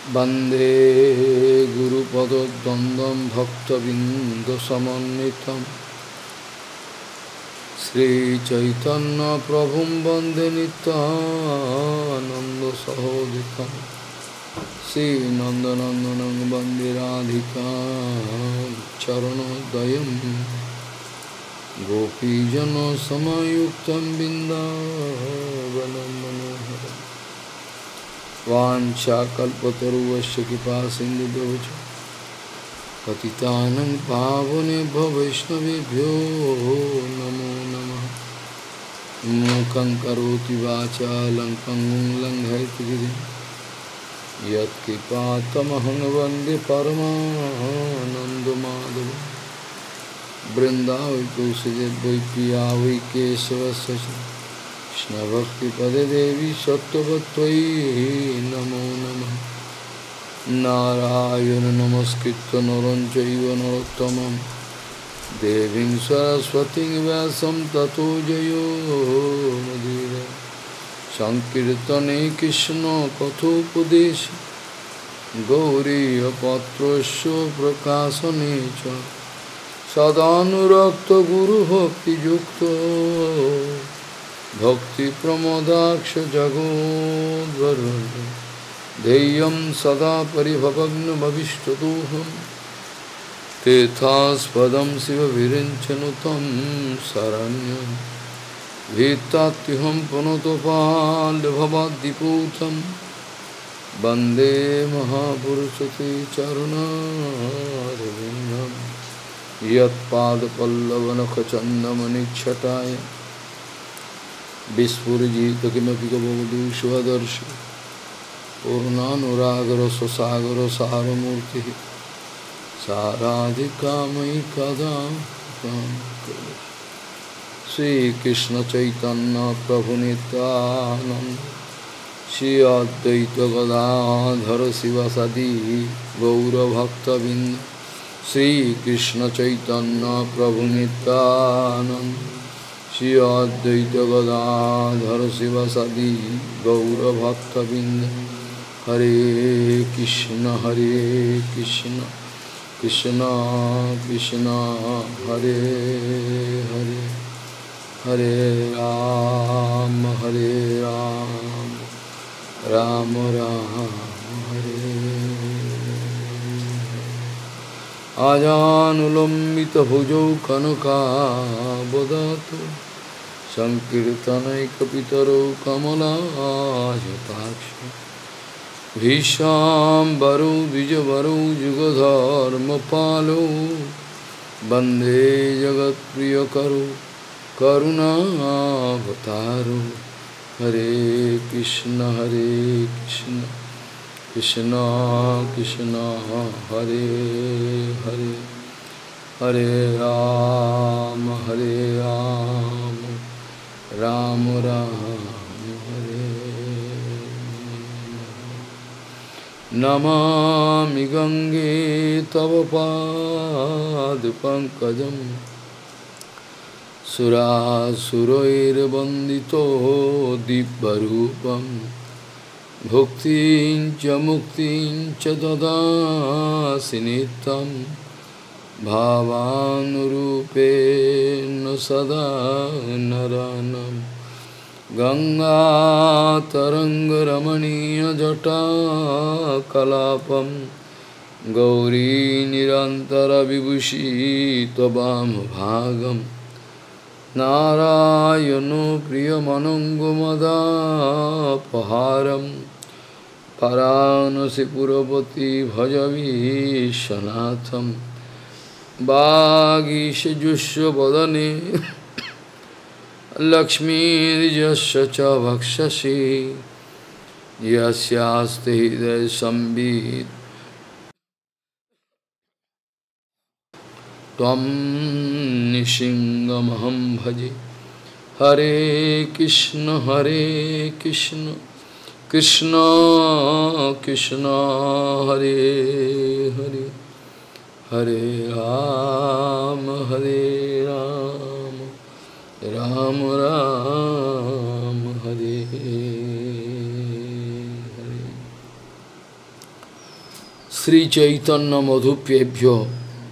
वंदे गुरुपदद्वन्द्वं भक्तबिन्दुसमन्वितं श्रीचैतन्यप्रभुं वन्दे नित्यानन्दसहोदितं श्रीनन्दनन्दनं वन्दे राधिकां चरणोदयं गोपीजनसमायुक्तं बिन्दावनं मनोहरम् वाञ्छाकल्पतरुश्च कृपासिन्धुभ्यो पतितानं पावनेभ्यो वैष्णवेभ्यो नमो नमः। मूकं करोति वाचालं पङ्गुं लङ्घयति गिरिं यत्कृपातमहं वन्दे परमानन्दमाधवं। वृन्दावै तुलसीदेव पिया वै केशवस्य च कृष्णभक्तिपदे देवी सत्त्ववत्त्वयि नमो नमः। नारायण नमस्कृत्य नरं चैव नरोत्तमं देवीं सरस्वतीं व्यासं ततो जयो मुदीरये। संकीर्तने कृष्ण कथोपदेशे गौरीयपत्रस्य प्रकाशने च सदानुरक्त गुरुभक्तियुक्तो भक्ति प्रमोदाक्ष जगोद्वरुण्य ध्येयं सदा परिभवग्नमभिष्टदोहं तीर्थास्पदं शिवविरिञ्चनुतं शरण्यं भीतात्युहं पुनतपाल्यभवाद्दिपूतं वन्दे महापुरुषते चरुणारविन्दं यत्पादपल्लवनखचन्दमनिच्छटाय विस्फुरिजित किमपि गवधू स्वदर्श पूर्णानुरागरससागर सारमूर्तिः साराधिकामयि कदा श्रीकृष्ण चैतन्य प्रभु नित्यानंद श्री अद्वैत गदाधर शिवसदि गौरभक्तबिंद श्रीकृष्ण चैतन्य प्रभु नित्यानंद श्री अद्वैत गदाधर शिवसदि गौरभक्तबिंद। हरे कृष्ण कृष्ण कृष्ण हरे हरे हरे राम राम राम हरे। आजानुलम्बितभुजौ कनकावदातु संकीर्तनैकपितरौ कमलायताक्षौ भीष्माम्बरौ द्विजवरौ जुगधर्मपालौ वन्दे जगत्प्रियकरौ करुणावतारौ। हरे कृष्ण कृष्ण कृष्ण हरे हरे हरे राम राम राम हरे। नमामि गंगे तव पादपङ्कजं सुरासुरैर्वन्दितो दिव्यरूपं भुक्तिं च मुक्तिं च ददासि नित्यं भावानुरूपेण सदा नरानं। गंगातरङ्गरमणीयजटाकलापं गौरी निरन्तरविभूषी त्ववामभागं नारायणो प्रियमनङ्गमदापहारं परानसिपुरपति भजवीशनाथं। वागीशजुष्वदने लक्ष्मीर्यस्य च भक्षसि यस्यास्ति हृदयसंवित् त्वं निशिङ्गमहं भजे। हरे कृष्ण कृष्ण कृष्ण हरे हरे हरे राम राम राम हरे Hare. Sri Chaitanya Madhupebhyo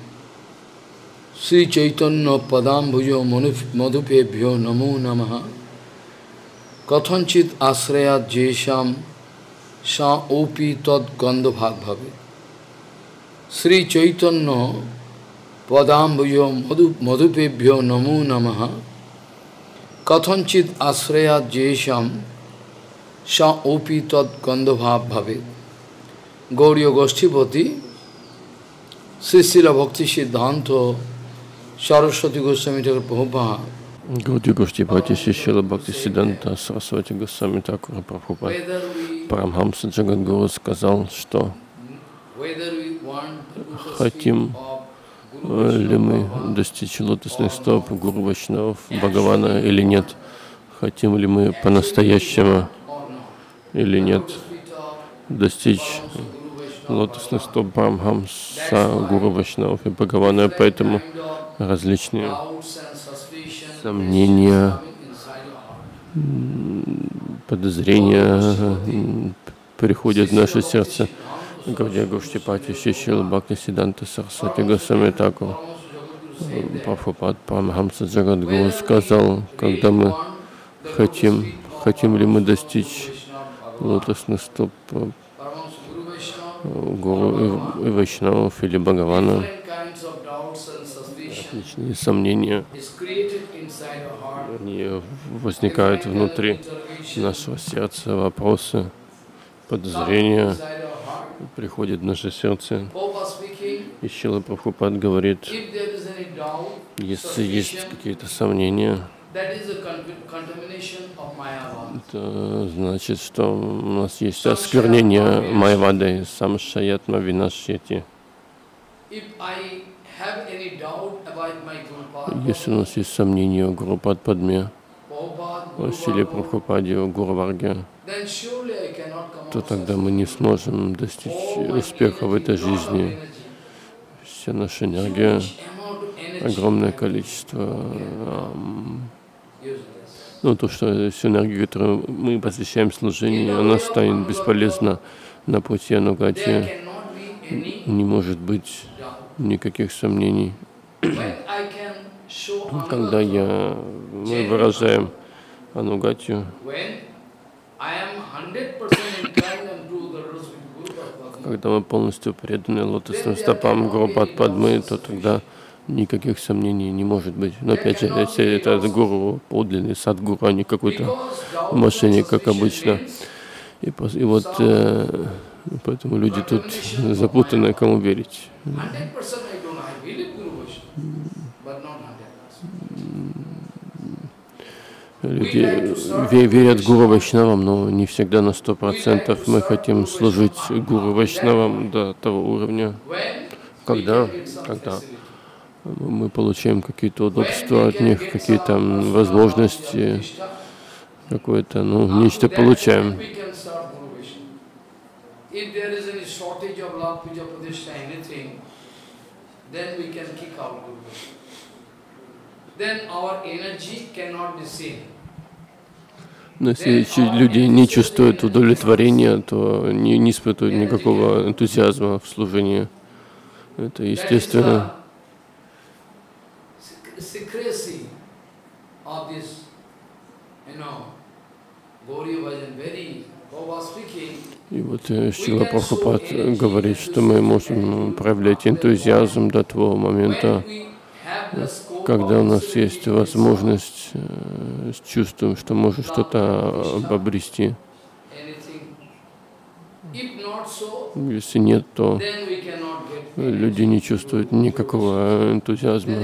Sri Chaitanya Padambhujo Madhupebhyo Namo Namaha Kathanchit Asrayat Jesham Sa Opi Tad Gandhabhag Bhave Sri Chaitanya Padambhujo Madhupebhyo Namo Namaha Kathanchit Asrayat Jesham Sa Opi Tad Gandhabhag Bhave Gauriya Goshtipati Sri Srila Bhakti Siddhanta Saraswati Goswami Thakur Prabhupada Гаудия Госhtipati Сри Срила Бхакти Сиддханта Сарасвати Госвами Тхакура Прабхупад Парамхамса Джагадгуру сказал, что хотим ли мы достичь лотосных стоп Гуру Вайшнавов, Бхагавана или нет, хотим ли мы по-настоящему или нет достичь лотосных стоп Парамхамса, Гуру Вайшнавов и Бхагавана, поэтому различные сомнения, подозрения приходят в наше сердце. Гаудия Госhtipati Сри Срила Бхакти Сиддханта Сарасвати Госвами Тхакур Прабхупад Парамхамса Джагадгуру сказал, когда мы хотим ли мы достичь лотосных стоп Гуру и Вайшнавов или Бхагавана, различные сомнения, они возникают внутри нашего сердца, вопросы, подозрения приходят в наше сердце. И Шрила Прабхупад говорит, если есть какие-то сомнения, это значит, что у нас есть осквернение Майявадой, самшаятма винашьяти. Если у нас есть сомнения о Гуру Падме, о Шриле Прабхупаде, о Гуру Варге, то тогда мы не сможем достичь успеха в этой жизни. Вся наша энергия, огромное количество, то, что всю энергию, которую мы посвящаем служению, она станет бесполезна на пути Анугати. Не может быть никаких сомнений. Когда мы выражаем Анугатию, когда мы полностью преданы лотосным стопам Гуру Падмы, то тогда никаких сомнений не может быть. Но опять же, если это гуру, подлинный садгуру, а не какой-то мошенник, как обычно. И вот поэтому люди тут запутаны, кому верить. Люди верят Гуру Вайшнавам, но не всегда на 100%. Мы хотим служить Гуру Вайшнавам до того уровня, когда мы получаем какие-то удобства от них, какие-то возможности, какое-то, нечто получаем. Но если люди не чувствуют удовлетворения, то не испытывают никакого энтузиазма в служении. Это естественно. И вот Шрила Прабхупад говорит, что мы можем проявлять энтузиазм до того момента, когда у нас есть возможность с чувством, что можем что-то обрести. Если нет, то люди не чувствуют никакого энтузиазма.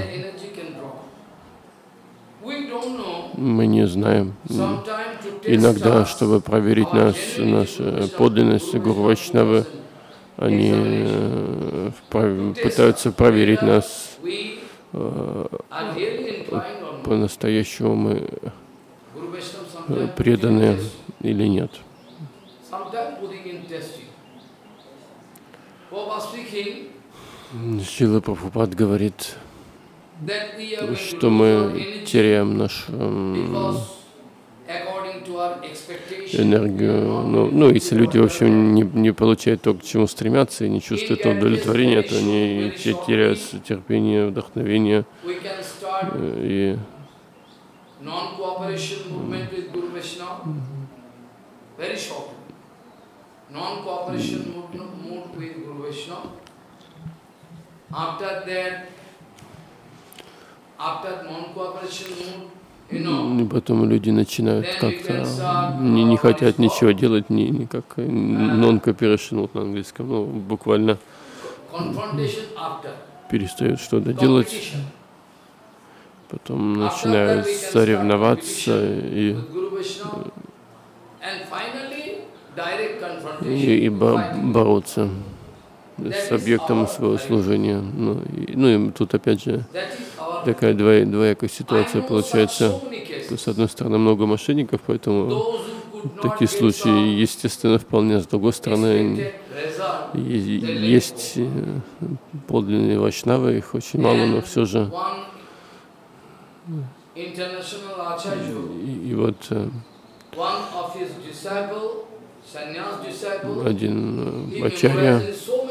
Мы не знаем. Иногда, чтобы проверить нашу подлинность, Гуру Вайшнавы, они пытаются проверить нас, по-настоящему мы преданы или нет. Шрила Прабхупад говорит, что мы теряем энергию. Ну, если люди, в общем, не получают то, к чему стремятся, и не чувствуют удовлетворения, то они теряют терпение, вдохновение. И и потом люди начинают как-то не хотят ничего делать, не как non-cooperation вот на английском, ну, буквально перестают что-то делать, потом начинают соревноваться и бороться с объектом своего служения. Ну и тут опять же такая двоякая ситуация получается. С одной стороны много мошенников, поэтому такие случаи естественно вполне. С другой стороны есть подлинные вайшнавы, их очень мало, но все же. И вот один ачарья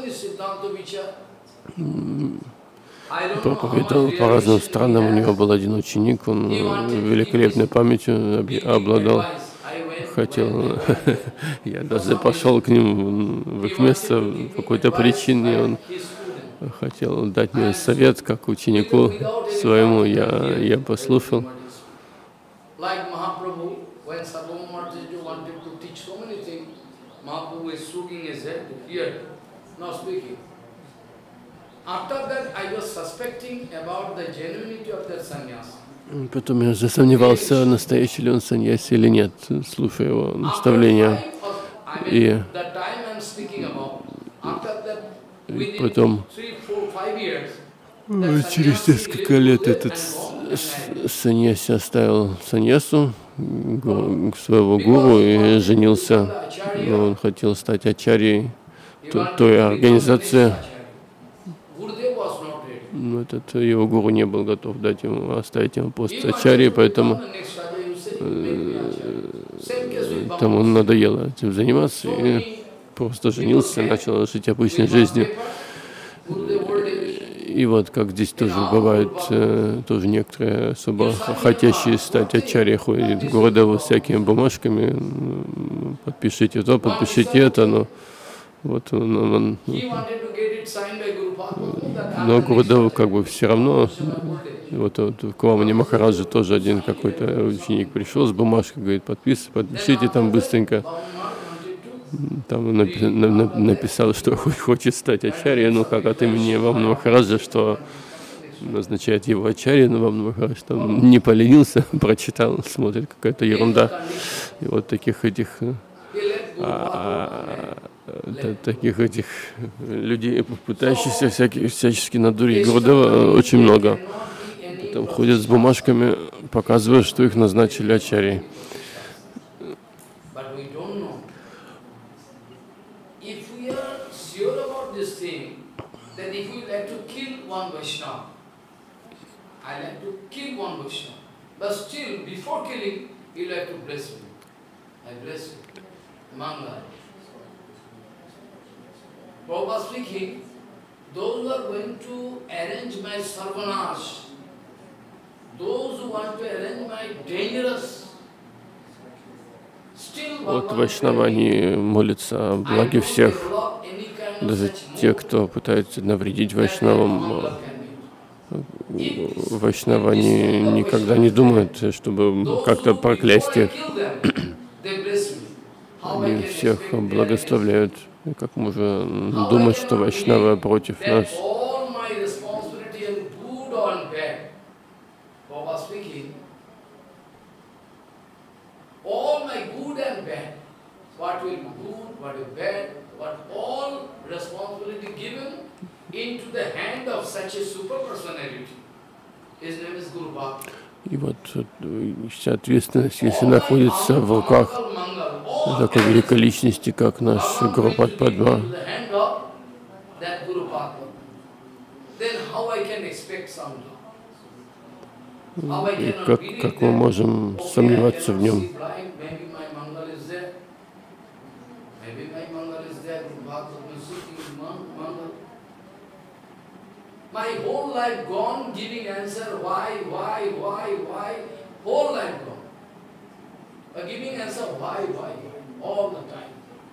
проповедовал по разным странам, у него был один ученик, он великолепной памятью обладал. Хотел, я даже пошел к ним в их место по какой-то причине, он хотел дать мне совет как ученику своему, я послушал. Потом я засомневался, настоящий ли он саньяси или нет, слушая его наставления. И потом через несколько лет этот саньяси оставил саньясу, своего гуру, и женился. Но он хотел стать ачарьей той организации. Но этот его гуру не был готов дать ему, оставить ему пост ачарьи, поэтому тому надоело этим заниматься и просто женился, начал жить обычной жизнью. И вот как здесь тоже бывают тоже некоторые особо хотящие стать ачарьей, ходят в города с всякими бумажками, подпишите то, подпишите это, но вот но Гурудеву как бы все равно. Вот к Вамани Махараджу тоже один какой-то ученик пришел с бумажкой, говорит, подпишите там быстренько. Там написал, что хочет стать ачарьей, ну как от имени Вамани Махараджа, что назначает его ачарьей, но Вамани Махарадж там не поленился, прочитал, смотрит, какая-то ерунда. И вот таких этих людей, пытающихся всячески надурить Гурудева, очень много. Там ходят с бумажками, показывая, что их назначили ачарьей. Prabhupada speaking, those who are going to arrange my sarvanash, those who want to arrange my dangerous, still Вот вайшнавы, они молятся о благе всех, даже те, кто пытается навредить вайшнавам. Вайшнавы, они никогда не думают, чтобы как-то проклясть их. Они всех благословляют. И как можно думать, что вайшнавы против нас? И вот вся ответственность, если находится в руках такой великой личности, как наш Гуру Падма, и как мы можем сомневаться в нем? My whole life gone giving answer, why, whole life gone. Giving answer, why, all the time.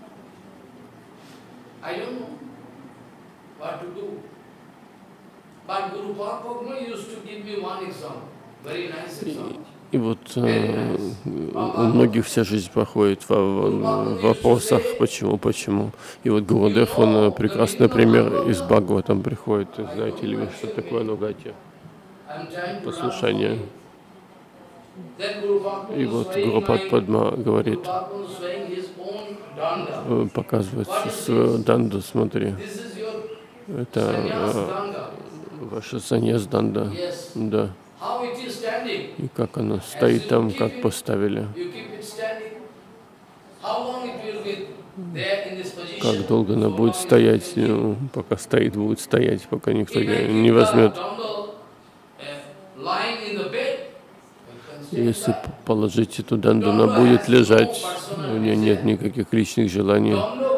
I don't know what to do. But Guru Prabhupada used to give me one example, very nice example. И вот у многих вся жизнь проходит в вопросах, почему. И вот Гурудев, он прекрасный пример из Бхагаватам приходит. Знаете ли вы, что такое анугатья? Послушание. И вот Гурупад Падма говорит, показывает свою данду, смотри. Это ваша саньяс данда. Да. И как она стоит там, как поставили. Как долго она будет стоять, пока стоит, будет стоять, пока никто ее не возьмет. Если положить эту данду, она будет лежать, у нее нет никаких личных желаний.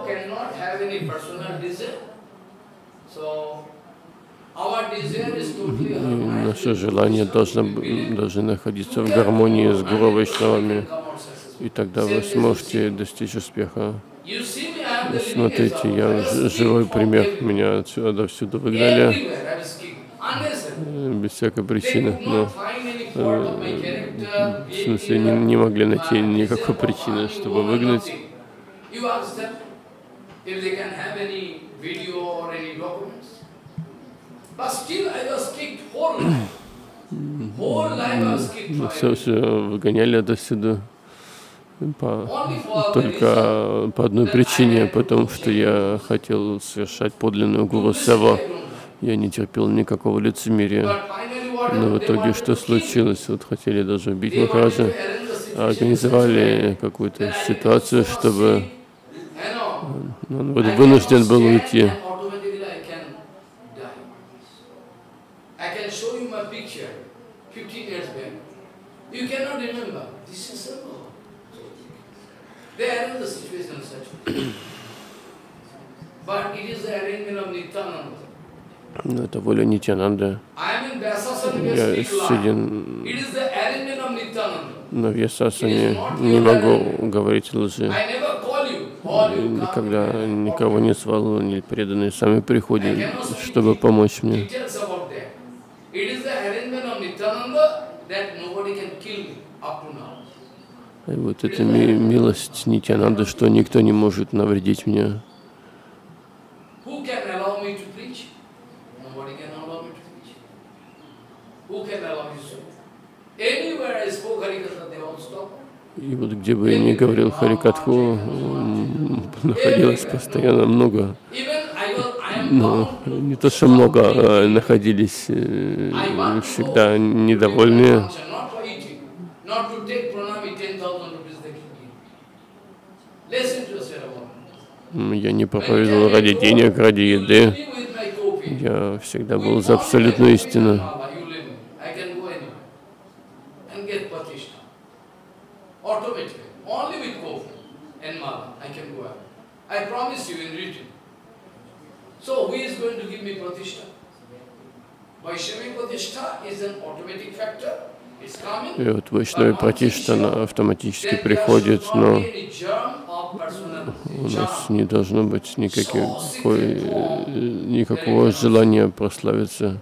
И наше желание должны находиться в гармонии с Гуру Вайшнавами, и тогда вы сможете достичь успеха. Смотрите, я живой пример, меня отсюда выгнали без всякой причины, но в смысле не могли найти никакой причины, чтобы выгнать. Все выгоняли отсюда только по одной причине, потому что я хотел совершать подлинную гуру сева. Я не терпел никакого лицемерия. Но в итоге что случилось? Вот хотели даже убить Махараджа, организовали какую-то ситуацию, чтобы он вот вынужден был уйти. Но это воля Нитьянанды. Я сиден на Вьясасане, не могу говорить лжи. Никогда никого не звал, не преданные сами приходят, чтобы помочь мне. И вот эта милость Нитьянанды, что никто не может навредить мне. И вот где бы я ни говорил Харикатху, находилось постоянно много, но не то что много, а находились всегда недовольные. Я не проповедовал ради денег, ради еды. Я всегда был за абсолютную истину. И вот Вайшнави Пратишта, она автоматически приходит, но у нас не должно быть никакого желания прославиться.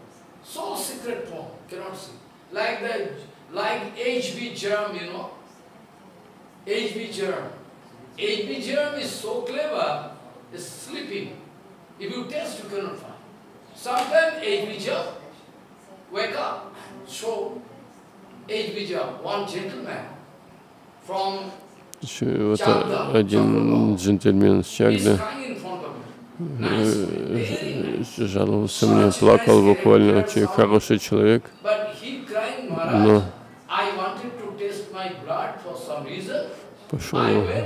Еще вот один джентльмен с Чагды жаловался мне, плакал буквально, очень хороший человек, но пошел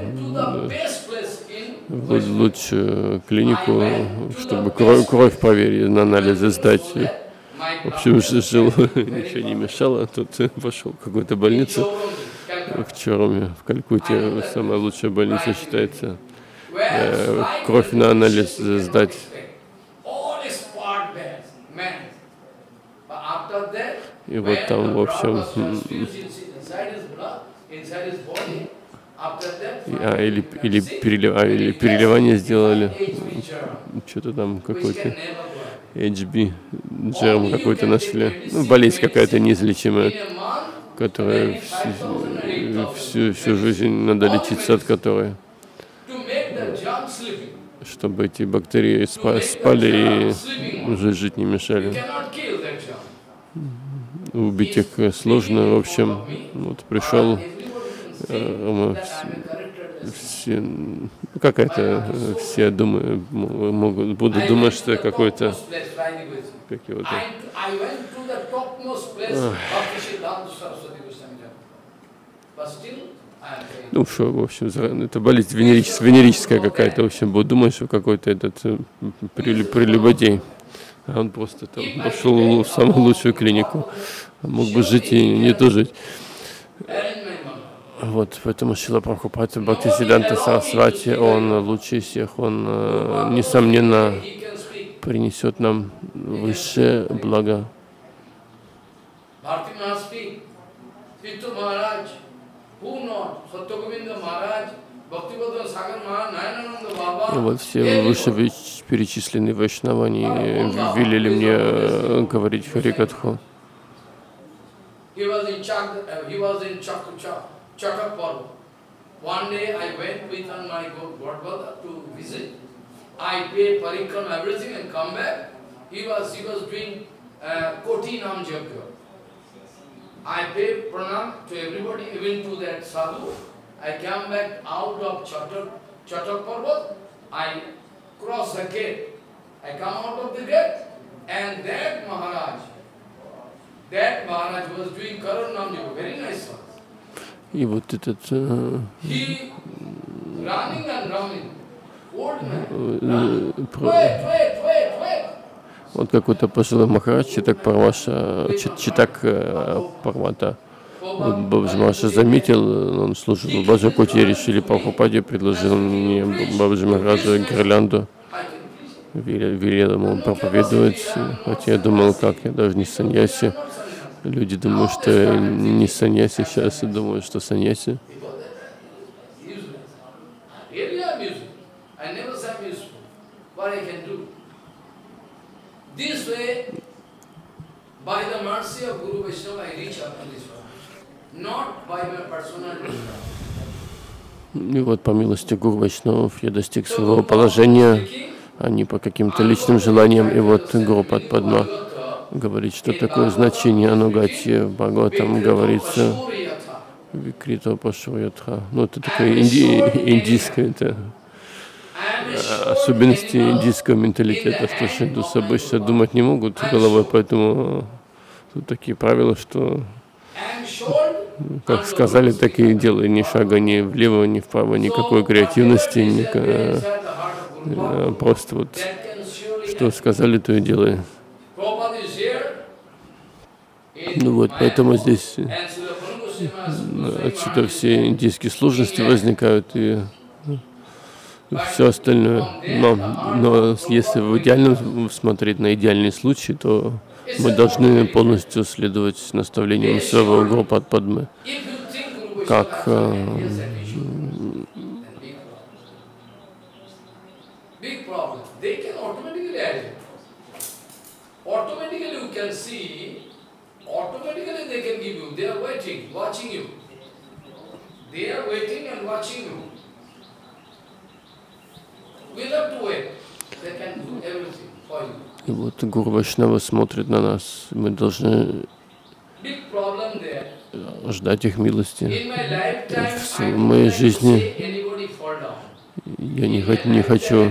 в лучшую клинику, чтобы кровь проверить, на анализы сдать. В общем, жил, ничего не мешало, тут пошел в какую-то больницу в Чоруме, в Калькутте, самая лучшая больница считается. кровь на анализ сдать. И вот там, в общем, или переливание сделали, что-то там какой-то HB, джерм какой-то нашли, ну, болезнь какая-то неизлечимая, которая всю жизнь надо лечиться от которой, чтобы эти бактерии спали и уже жить не мешали. Убить их сложно, в общем, вот пришел, все, все будут думать, что какой-то, как его там, ну, что, в общем, это болезнь венерическая какая-то, в общем, будут думать, что какой-то этот прелюбодей. А он просто там пошел в самую лучшую клинику, мог бы жить и не то жить. Вот, поэтому Шрила Прабхупада Бхактисиддханта Сарасвати, он лучший из всех, он, несомненно, принесет нам высшее благо. И вот все вышеперечисленные вайшнавы, они велели мне говорить Харикатху. One day I went with my godbrother to visit. I paid parikrama, everything, and come back. He was doing Koti Nam Yajna. I paid pranam to everybody, even to that sadhu. I came back out of Chatak Parvat. I crossed the gate. I come out of the gate, and that Maharaj was doing Karun Nam Yajna, very nice one. И вот этот вот какой-то пожилой Махарадж, Читак Парвата. Вот Бабаджи Махарадж заметил, он служил Баджа Коти, решили Прабхупаде, предложил мне Бабаджи Махараджа гирлянду, велел ему проповедовать, хотя я думал, как, я даже не саньяси. Люди думают, что не саньяси, сейчас думают, что саньяси. И вот по милости Гуру Вайшнавов я достиг своего положения, а не по каким-то личным желаниям. И вот Гуру Падма говорит, что такое значение Анугати. В Бхагаватам говорится Викрито Пашваятха. Ну, это такое индийское, это особенности индийского менталитета, что шайдусы обычно думать не могут головой, поэтому тут такие правила, что как сказали, так и делай, ни шага ни влево, ни вправо, никакой креативности, просто вот что сказали, то и делай. Ну вот, поэтому здесь отсюда все индийские сложности возникают и все остальное. Но если в идеальном смотреть на идеальный случай, то мы должны полностью следовать наставлениям своего Гуру Падмы. Как automatically they can give you. They are waiting, watching you. They are waiting and watching you. We have to wait. They can do everything for you. И вот Гуру Вайшнава смотрит на нас. Мы должны ждать их милости. В моей жизни я не хочу.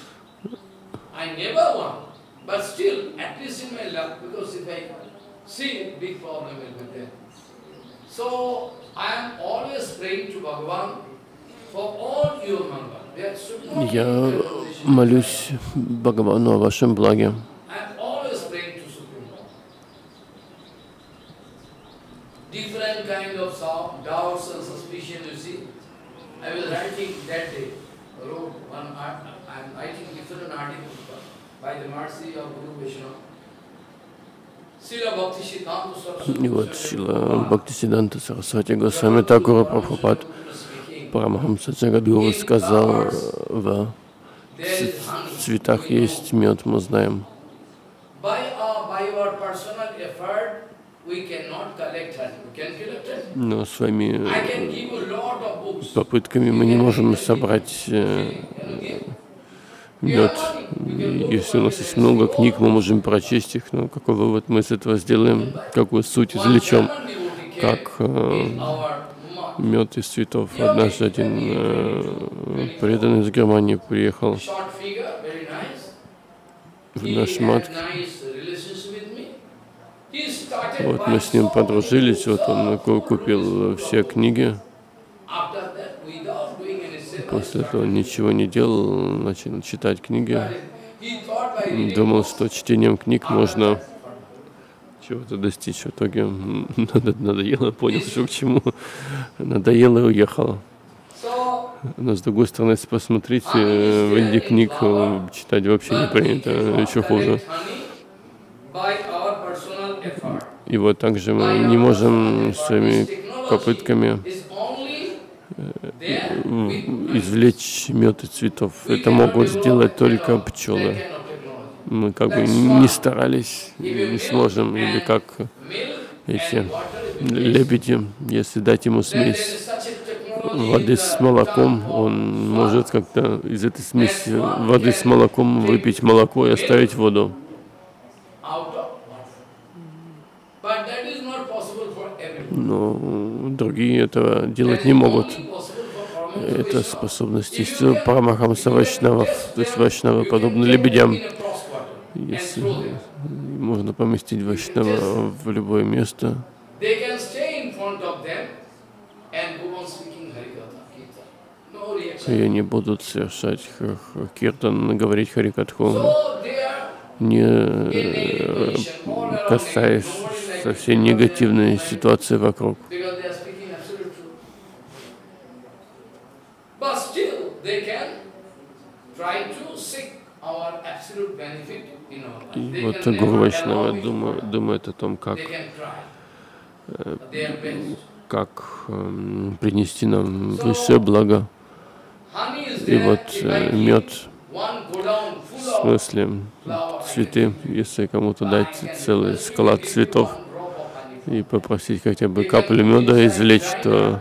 See, big problem will be there. So I am always praying to Bhagavan for all your mangal. Я молюсь Бхагавану о вашем благе. I am always praying to Supreme Lord. Different kind of doubts and suspicion, you see. I was writing that day, wrote И вот Шрила Бхактисиданта Сарасвати Госвами Такура Прабхупад Парамахамса Джагадгуру сказал, в цветах есть мед, мы знаем. Но своими попытками мы не можем собрать мед. Если у нас есть много книг, мы можем прочесть их, но какой вывод мы с этого сделаем, какую суть извлечем, как мед из цветов. Однажды один преданный из Германии приехал в наш мат. Вот мы с ним подружились, вот он купил все книги. После этого он ничего не делал, начал читать книги. Думал, что чтением книг можно чего-то достичь. В итоге надоело, понял, что к чему. Надоело и уехал. Но с другой стороны, если посмотреть, в Индии книг читать вообще не принято, еще хуже. И вот также мы не можем своими попытками извлечь мед из цветов. Это могут сделать только пчелы. Мы как бы не старались, не сможем. Или как эти лебеди, если дать ему смесь воды с молоком, он может как-то из этой смеси воды с молоком выпить молоко и оставить воду. Но другие этого делать не могут. Это способность есть у Парамахамса Вайшнавов, то есть Вайшнавы подобны лебедям. Если можно поместить Вайшнава в любое место, и они будут совершать киртан, говорить харикатху, не касаясь совсем негативной ситуации вокруг. И вот Гуру Вайшнава думает о том, как принести нам высшее благо. И вот мед, в смысле цветы, если кому-то дать целый склад цветов и попросить хотя бы каплю меда извлечь, то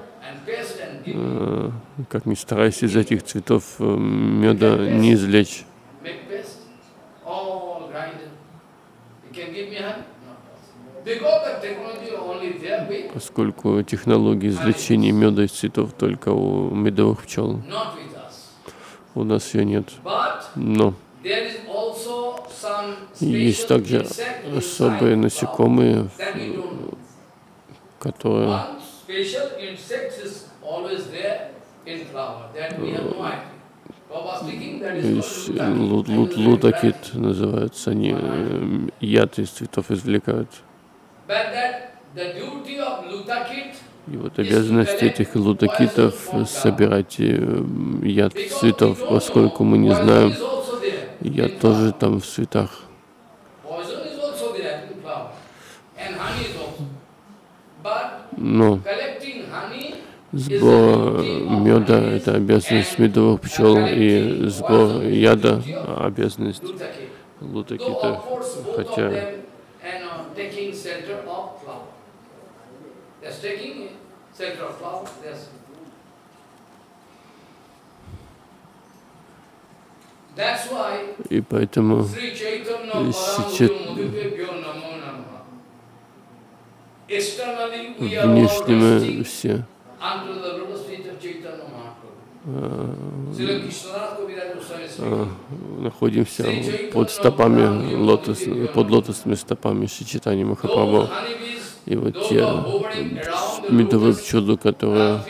как ни старайся из этих цветов меда не извлечь. Поскольку технологии извлечения меда из цветов только у медовых пчел. У нас ее нет. Но есть также особые насекомые, которые лутакит называются, они яд из цветов извлекают. И вот обязанность этих лутакитов собирать яд цветов, поскольку мы не знаем, яд тоже там в цветах. Но сбор меда — это обязанность медовых пчел, и сбор яда — обязанность лутакитов, хотя и поэтому внешне мы все находимся под стопами под лотосными стопами Шри Чайтаньи Махапрабху. И вот те медовые пчелы, которые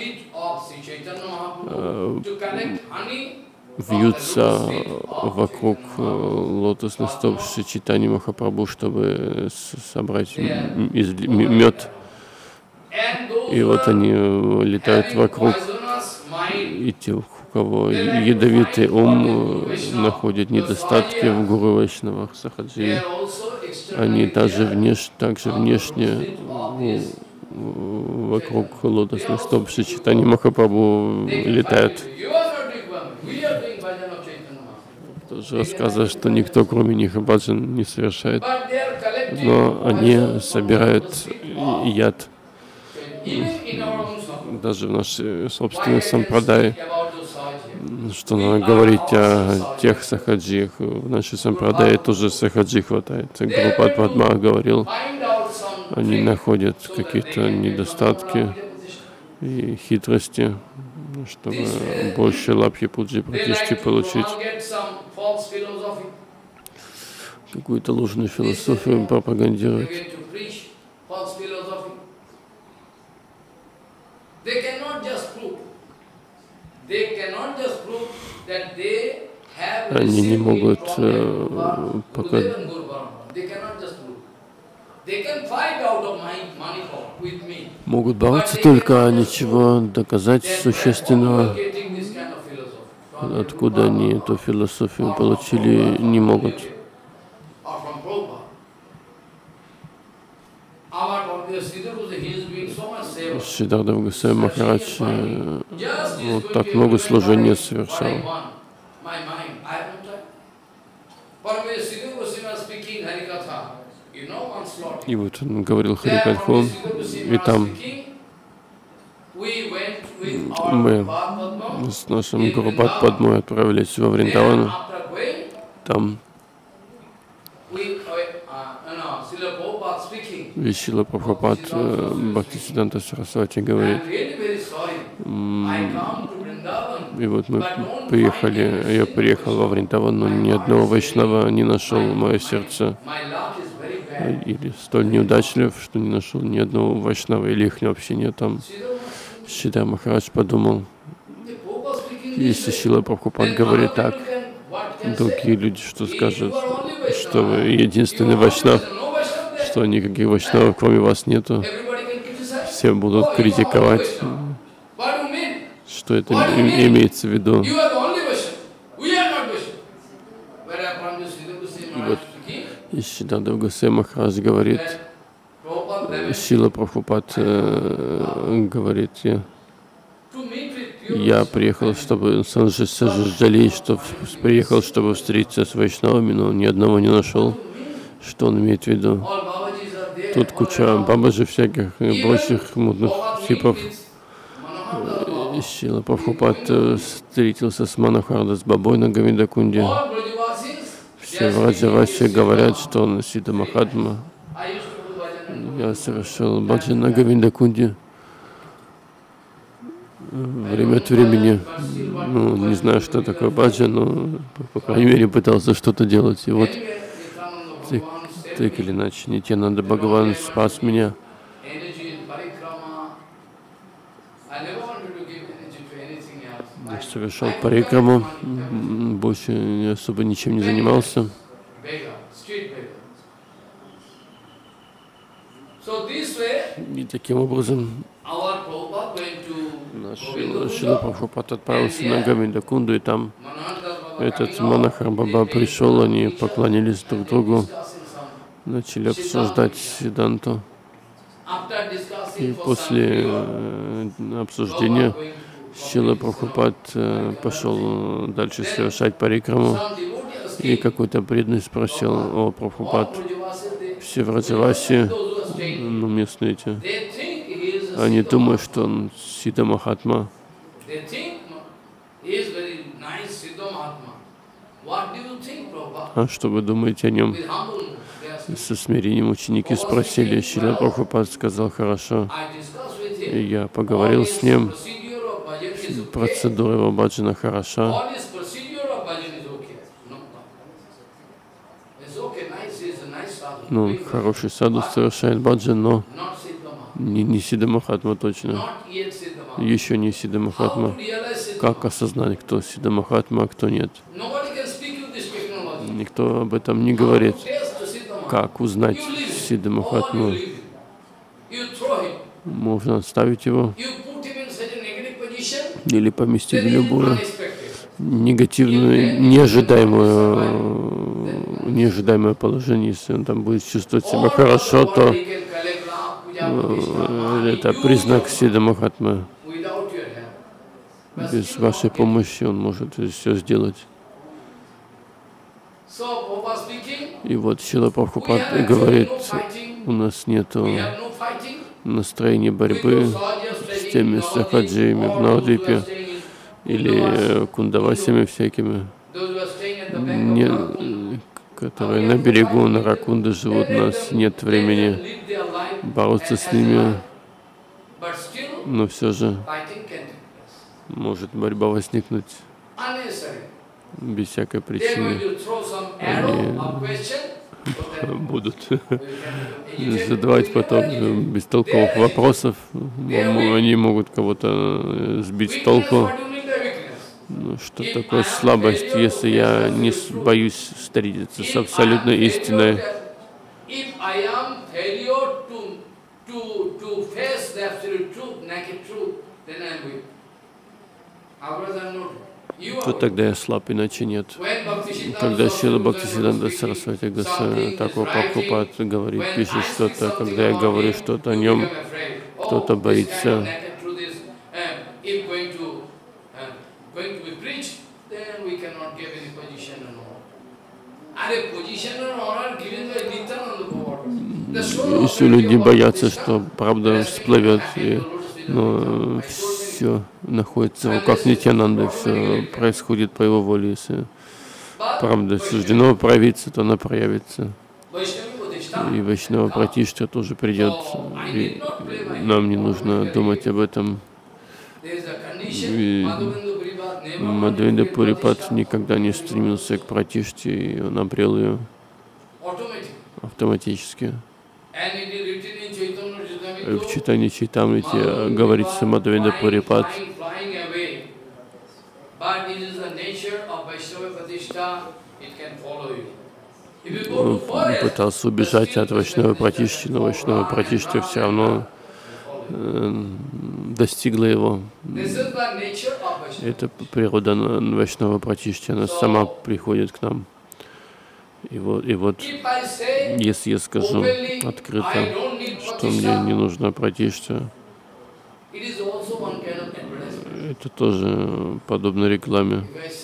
вьются вокруг лотосных стоп Шри Чайтаньи Махапрабху, чтобы собрать мед. И вот они летают вокруг, и те, кого ядовитый ум находит недостатки в гуру вайшнавах, сахаджи, они также внешне вокруг лотосных стоп Шри Чайтаньи Махапрабху летают. Тоже рассказывает, что никто кроме них баджан не совершает, но они собирают яд. Даже в нашей собственной сампрадае, что надо говорить о тех сахаджиях, в нашей сампрадае тоже сахаджи хватает. Гурупад Падма говорил, они находят какие-то недостатки и хитрости, чтобы больше лапхи пуджи пратишти получить. Какую-то ложную философию пропагандировать. Они не могут могут бороться только, а ничего доказать существенного, откуда они эту философию получили, не могут. Сиддхартха Госвами Махарадж вот так много служения совершал. И вот он говорил Харикатху, и там мы с нашим Гурупад Падмой отправились во Вриндавану. Там Шрила Прабхупад Бхактисиддханта Сарасвати говорит, и вот мы приехали, я приехал во Вриндаван, но ни одного вайшнава не нашел в мое сердце, или столь неудачлив, что не нашел ни одного вайшнава, или их вообще нет там. Шридхар Махарадж подумал, если Шрила Прабхупад говорит так, другие люди что скажут, что вы единственный вайшнав, что никаких вайшнавов кроме вас нету, все будут критиковать. Что это имеется в виду? И вот Сиддхартха Госвами Махарадж говорит, Шрила Прабхупад говорит, я приехал, чтобы сожалеть, что приехал, чтобы встретиться с вайшнавами, но ни одного не нашел. Что он имеет в виду? Тут куча бабаджи всяких и прочих мудных типов. Шрила Прабхупад встретился с Манахарда, с Бабой на Говиндакунде. Все Враджаваси говорят, что он Сиддха Махатма. Я совершил баджан на Говиндакунде время от времени. Ну, не знаю, что такое баджан, но, по крайней мере, пытался что-то делать. И вот так или иначе, Нитьянанда Бхагаван спас меня. Я совершал парикраму, больше особо ничем не занимался. И таким образом наш Шрила Прабхупад отправился на Говиндакунду, и там этот Манахар Баба пришел, они поклонились друг другу, начали обсуждать Сиддханту. И после обсуждения Шрила Прабхупад пошел дальше совершать парикраму, и какой-то преданный спросил: о, Прабхупад, все Враджаваси, ну, местные эти, они думают, что он Сиддха Махатма. А что вы думаете о нем? Со смирением ученики спросили. Шрила Прабхупад сказал: хорошо. И я поговорил с ним. Процедура его баджана хороша. Ну, хороший саду совершает баджан, но не Сиддха Махатма точно. Еще не Сиддха Махатма. Как осознать, кто Сиддха Махатма, а кто нет? Никто об этом не говорит. Как узнать Сиддха Махатму? Можно отставить его или поместить в любую негативное, неожидаемое положение. Если он там будет чувствовать себя хорошо, то это признак Сиддха Махатмы. Без вашей помощи он может все сделать. И вот Шрила Прабхупад говорит, у нас нет настроения борьбы с теми сахаджиями в Навадвипе или кундавасями всякими, которые на берегу Наракунды живут. У нас нет времени бороться с ними, но все же может борьба возникнуть без всякой причины. Они будут задавать потом бестолковых вопросов. Они могут кого-то сбить с толку. Что такое слабость, если я не боюсь встретиться с абсолютной истиной? То тогда я слаб, иначе нет. Когда Шрила Бхактисиданта Сарасвати Госвами Такур Прабхупад говорит, пишет что-то, когда я говорю что-то о нем, кто-то боится. Если люди боятся, что правда всплывет, но все находится в руках Нитьянанды, все происходит по его воле. Если правда суждено проявиться, то она проявится. И Вайшнава Пратиштха тоже придет. И нам не нужно думать об этом. И Мадхавендра Пурипад никогда не стремился к Пратиште, и он обрел ее автоматически. В читании Чайтамрити говорится Мадхавендра Пурипад. Он пытался убежать от Вайшнава Пратишти, но Вайшнава Пратишти все равно достигла его. Это природа Вайшнава Пратишти, она сама приходит к нам. И вот если я скажу открыто, что мне не нужна Пратишти, это тоже подобно рекламе.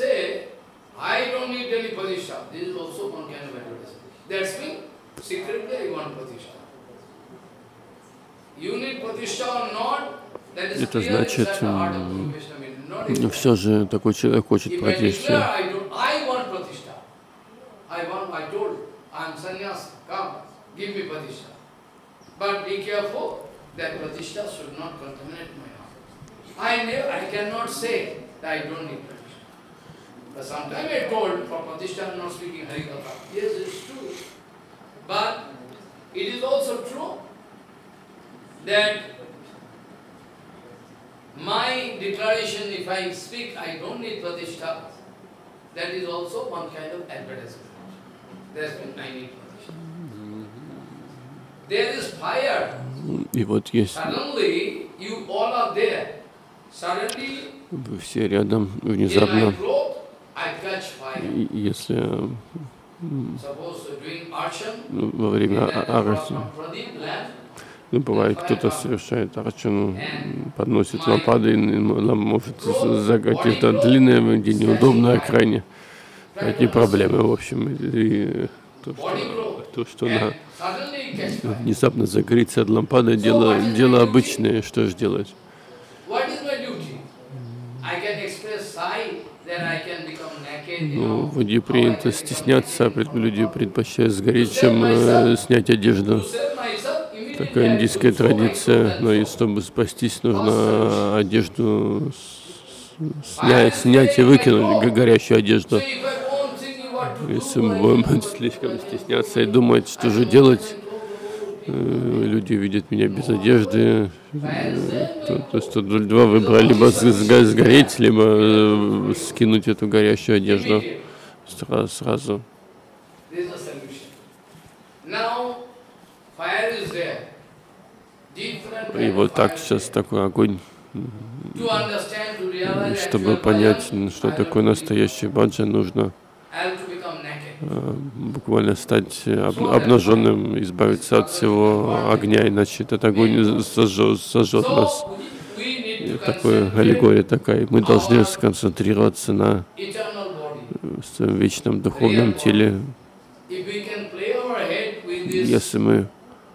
Это значит, все же такой человек хочет Пратишти. My declaration, if I speak, I don't need Pratishtha, that is also one kind of advertisement. There's been, I need Pratishtha. There is fire. И вот есть. Suddenly, you all are there. Suddenly, вы все рядом, внезапно. Если во время арати, бывает, кто-то совершает арчану, подносит лампады, и нам может загорать это длинное, где неудобно, крайне. Эти проблемы, в общем, и то, что она внезапно загорится от лампады, дело обычное, что же делать? Ну, в Индии принято стесняться, люди предпочитают сгореть, чем снять одежду. Такая индийская традиция, но и чтобы спастись, нужно одежду снять и выкинуть, горящую одежду. Если мы будем слишком стесняться и думать, что же делать, люди видят меня без одежды, то есть тут два выбора: либо сгореть, либо скинуть эту горящую одежду сразу. И вот так сейчас такой огонь Чтобы понять, что такое настоящий баджан, нужно буквально стать обнаженным, избавиться от всего огня, иначе этот огонь сожжет нас. Такая аллегория такая. Мы должны сконцентрироваться на своем вечном духовном теле. Если мы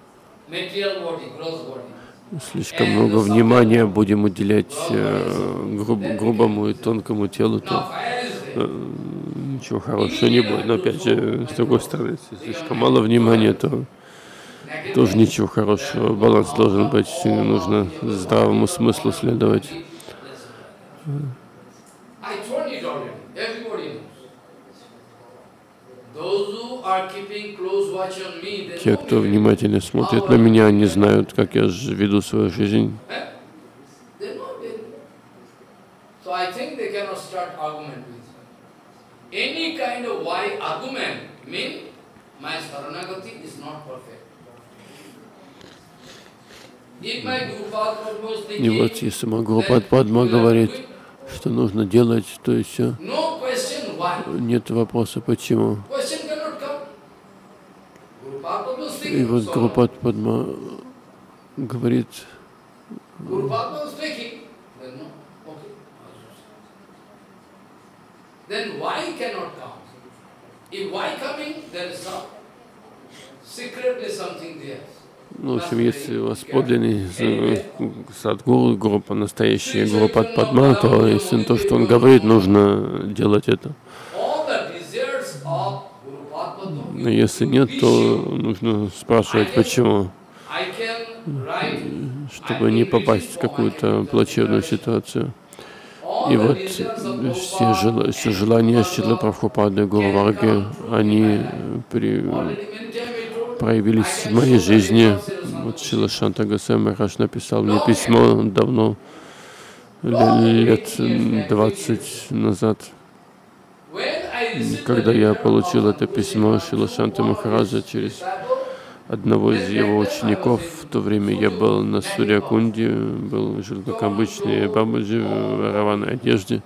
слишком много внимания будем уделять грубому и тонкому телу, то ничего хорошего не будет. Но опять же, с другой стороны, если слишком мало внимания, то тоже ничего хорошего. Баланс должен быть, нужно здравому смыслу следовать. Те, кто внимательно смотрит на меня, они знают, как я веду свою жизнь. И вот если Гурупад Падма говорит, что нужно делать, то и все. Нет вопроса, почему. И вот Гурупад Падма говорит, ну, в общем, если у вас подлинный садгуру, группа настоящая Гурупад Падма, то если то, что он говорит, нужно делать это. Но если нет, то нужно спрашивать, почему, чтобы не попасть в какую-то плачевную ситуацию. И вот все желания Шрилы Прабхупады, Гуру Варги, они проявились в моей жизни. Вот Шрила Шанта Госвами Махарадж написал мне письмо давно, лет 20 назад. Когда я получил это письмо Шрила Шанты Махараджа через одного из его учеников, в то время я был на Сурьякунде, был жил как обычный бабаджи в рваной одежде.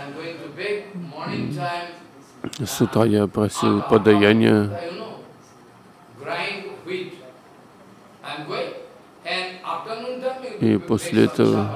С утра я просил подаяния. И после этого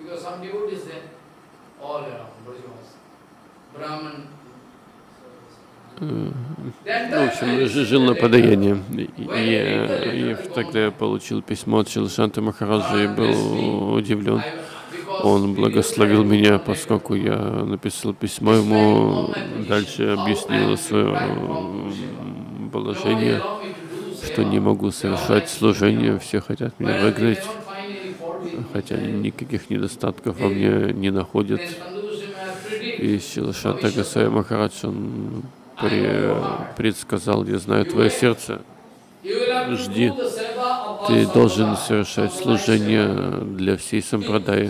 в общем, жил на подаянии. И тогда я получил письмо от Шрилы Шанты Махараджа и был удивлен. Он благословил меня, поскольку я написал письмо ему, дальше объяснил свое положение, что не могу совершать служение, все хотят меня выгнать, хотя никаких недостатков во мне не находят. И Шрила Шанта Госвами Махарадж, он предсказал: я знаю твое сердце, жди, ты должен совершать служение для всей сампрадаи.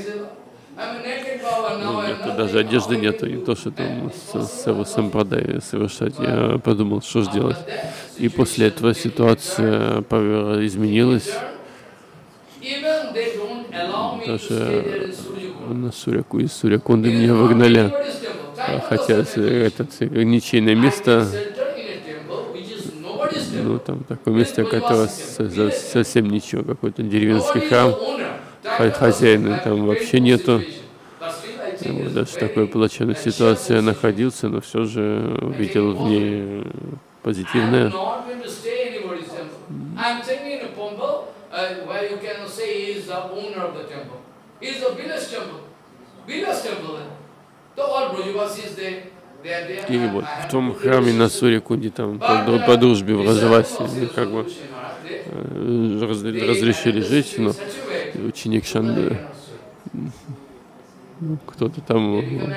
Ну, нету, даже одежды нету, не то, что там сампрадаи совершать. Я подумал, что же делать. И после этого ситуация изменилась. Даже на из Сурьякунды меня выгнали. Хотя это ничейное место, ну там такое место, которое совсем ничего, какой-то деревенский храм, хозяина там вообще нету. Вот, даже в такой плачевной ситуации я находился, но все же увидел в ней позитивное. И вот в том храме на Сурьякунде, там по дружбе в Раджавасе, как бы разрешили жить, но ученик Шанды, кто-то там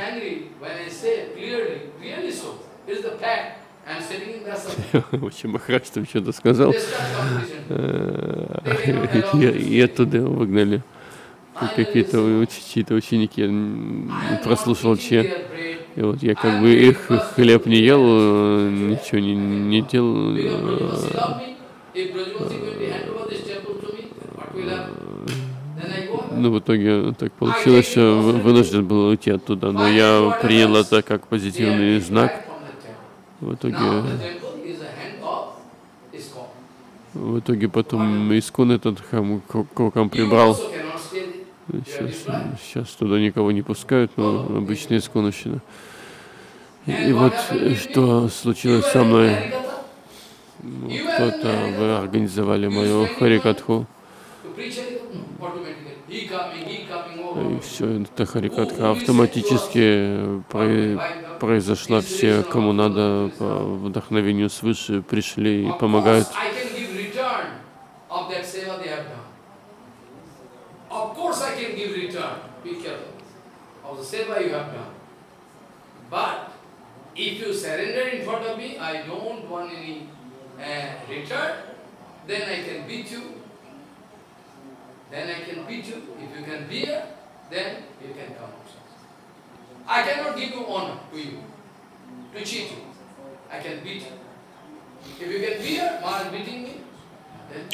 очень Махарадж там что-то сказал, и оттуда его выгнали. Какие-то чьи-то ученики, я прослушал чьи. И вот я как бы их хлеб не ел, ничего не делал. Но в итоге так получилось, что вынужден был уйти оттуда. Но я принял это как позитивный знак. В итоге потом Искон этот храм к рукам прибрал. Сейчас туда никого не пускают, но обычно Исконовщина. И вот что случилось со мной. Кто-то, вы организовали мою харикатху. И все, эта харикатха автоматически произошла. Все, кому надо, по вдохновению свыше, пришли и помогают. If you surrender in front of me, I don't want any return, then I can beat you. Then I can beat you. If you can bear, then you can come outside. I cannot give you honor to you, to cheat you. I can beat you. If you can bear, while beating me, then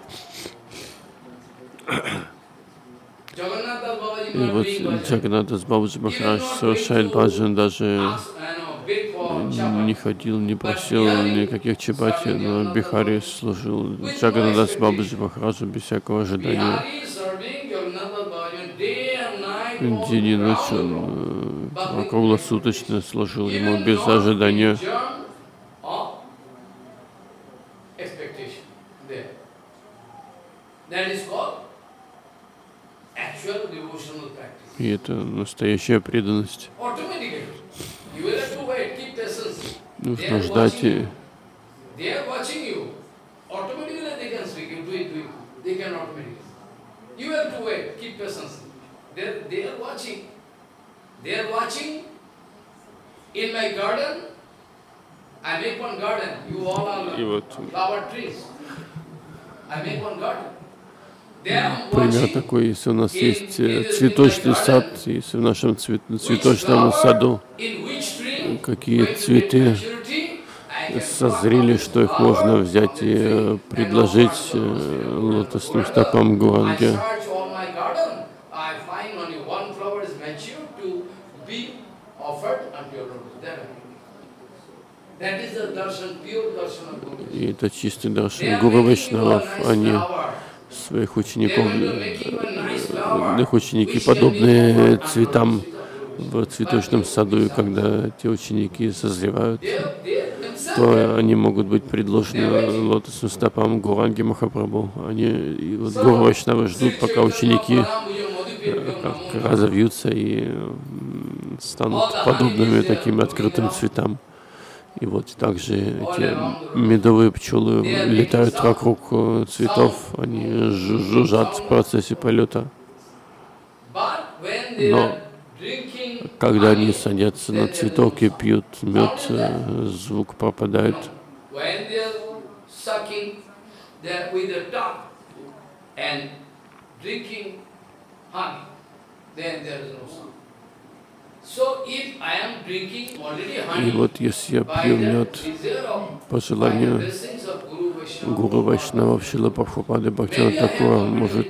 И вот Джаганнатас Бабаджи Махарадж совершает баджан, даже не ходил, не просил никаких чапати, но Бихари служил Джаганнатас Бабаджи Махараджу без всякого ожидания. День и ночь он круглосуточно служил ему без ожидания. И это настоящая преданность. Нужно ждать. И вот пример такой, если у нас есть цветочный сад, если в нашем цветочном саду какие цветы созрели, что их можно взять и предложить лотосным стопам Гуранги. И это чистый даршан Гуру Вайшнавов, они своих учеников, их ученики подобные цветам в цветочном саду, и когда те ученики созревают, то они могут быть предложены лотосным стопам Гуранги Махапрабху. Они, вот Гуру Вайшнавы ждут, пока ученики как разовьются и станут подобными таким открытым цветам. И вот также эти медовые пчелы летают вокруг цветов, они жужжат в процессе полета. Но когда они садятся на цветок и пьют мед, звук пропадает. И вот если я пью мед по желанию Гуру Вайшнавов, Шрила Прабхупады, Бхактивинода Тхакура, может,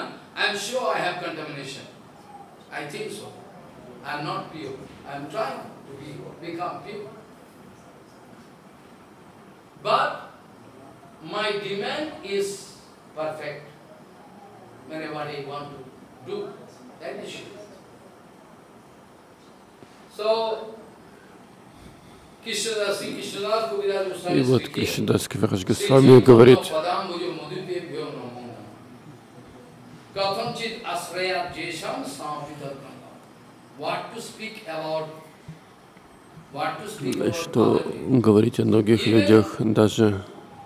и вот Кришнадас Кавирадж Госвами говорит, что говорить о многих людях, даже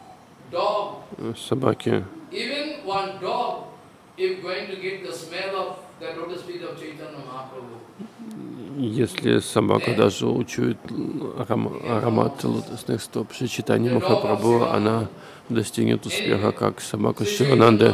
собаки. Если собака даже учует аромат лотосных стоп Шри Чайтаньи Махапрабху, она достигнет успеха, как собака Шивананды.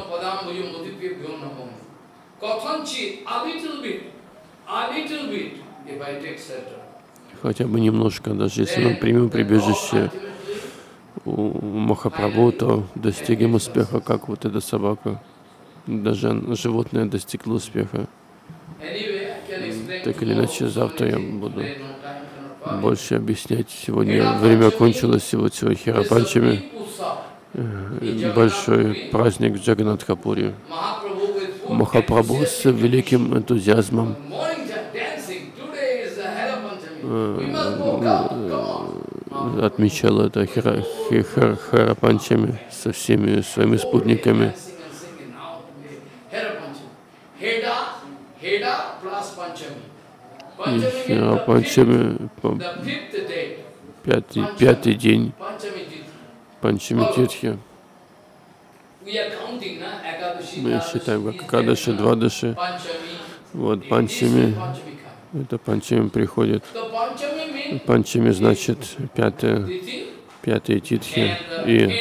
Хотя бы немножко, даже если мы примем прибежище у Махапрабху, то достигнем успеха, как вот эта собака. даже животное достигло успеха. Так или иначе, завтра я буду больше объяснять. Сегодня время кончилось, и вот сегодня Хера-панчами, большой праздник в Джаганнатха-пури. Махапрабху с великим энтузиазмом отмечал это Хера-панчами со всеми своими спутниками. И Хера-панчами, пятый день Панчами Тирхи. Мы считаем как Экадаши, Двадаши. Вот Панчами, это Панчами приходит. Панчами значит пятые титхи. И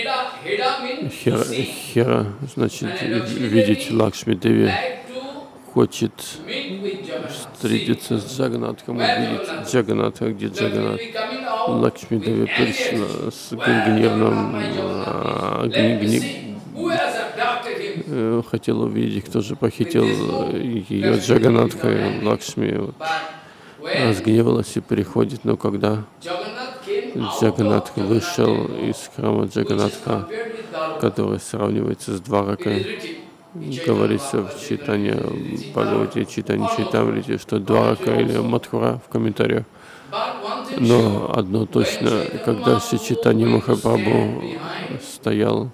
Хера значит видеть Лакшми Деви. Хочет встретиться с Джаганнатхом, увидеть Джаганнатха, где Джаганнат. Лакшми Деви пришла с гневным, хотела увидеть, кто же похитил ее Джаганнатха. Лакшми разгневалась и приходит, но когда Джаганнатха вышел из храма Джаганнатха, который сравнивается с Дваракой, говорится в читании Бхагавати, читании Чайтамрити, что Дварака или Мадхура в комментариях. Но одно точно, когда Шри Чайтанья Махапрабху стоял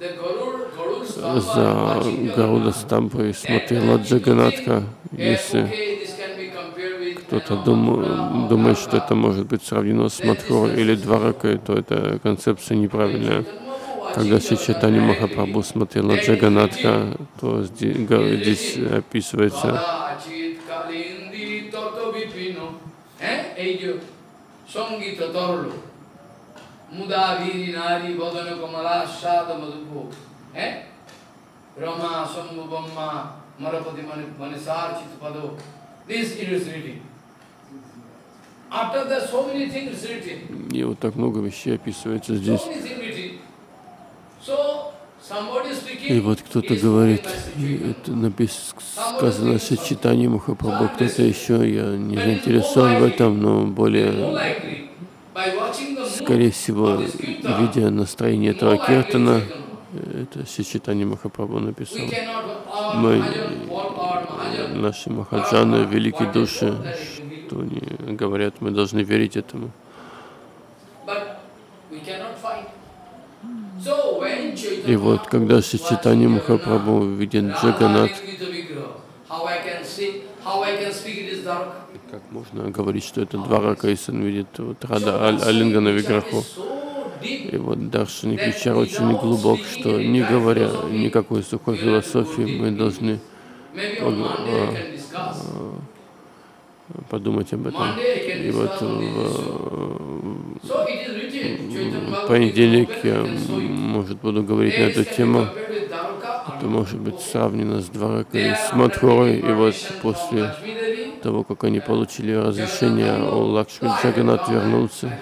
за Гаруда Стампой и смотрел от Джаганнатха, если кто-то думает, что это может быть сравнено с Мадхурой или Дваракой, то эта концепция неправильная. Когда Шри Чайтанья Махапрабху смотрел на Джаганнатха, то здесь описывается и вот так много вещей описывается здесь. И вот кто-то говорит, это сказано Шри Чайтанья Махапрабху, кто-то еще, я не заинтересован в этом, но более, скорее всего, видя настроение этого киртана, это Шри Чайтанья Махапрабху написал. Мы, наши махаджаны, великие души, что они говорят, мы должны верить этому. И вот, когда Шри Чайтанья Махапрабху видит Джаганнат, как можно говорить, что это Дварака, если он видит вот Рада Алингана Виграху? И вот Даршаник Вичар очень глубок, что не говоря никакой сухой философии, мы должны подумать об этом. И вот в понедельник я, может, буду говорить на эту тему. Это может быть сравнено с Дваракой и с Мадхурой. И вот после того, как они получили разрешение, у Лакшми Джаганнат вернулся.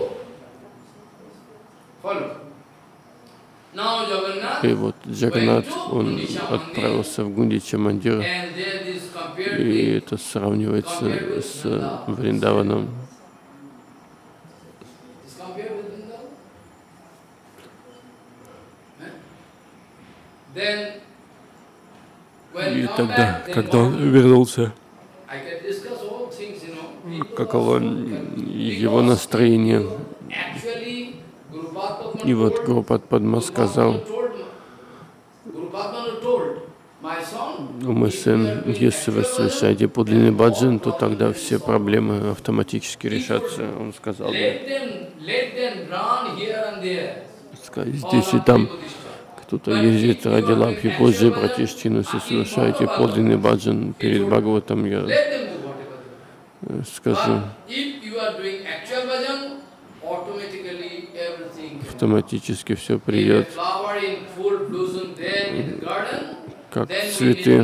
И вот Джаганнат, он отправился в Гундича Мандир, и это сравнивается с Вриндаваном. И тогда, когда он вернулся, каково его настроение. И вот Гурупад Падма сказал: мой сын, если вы совершаете подлинный баджан, то тогда все проблемы автоматически решатся. Он сказал: здесь и там кто-то ездит ради лапхи позже братиштину, если совершаете подлинный баджан перед Бхагаватом, я скажу, автоматически все придет, как цветы,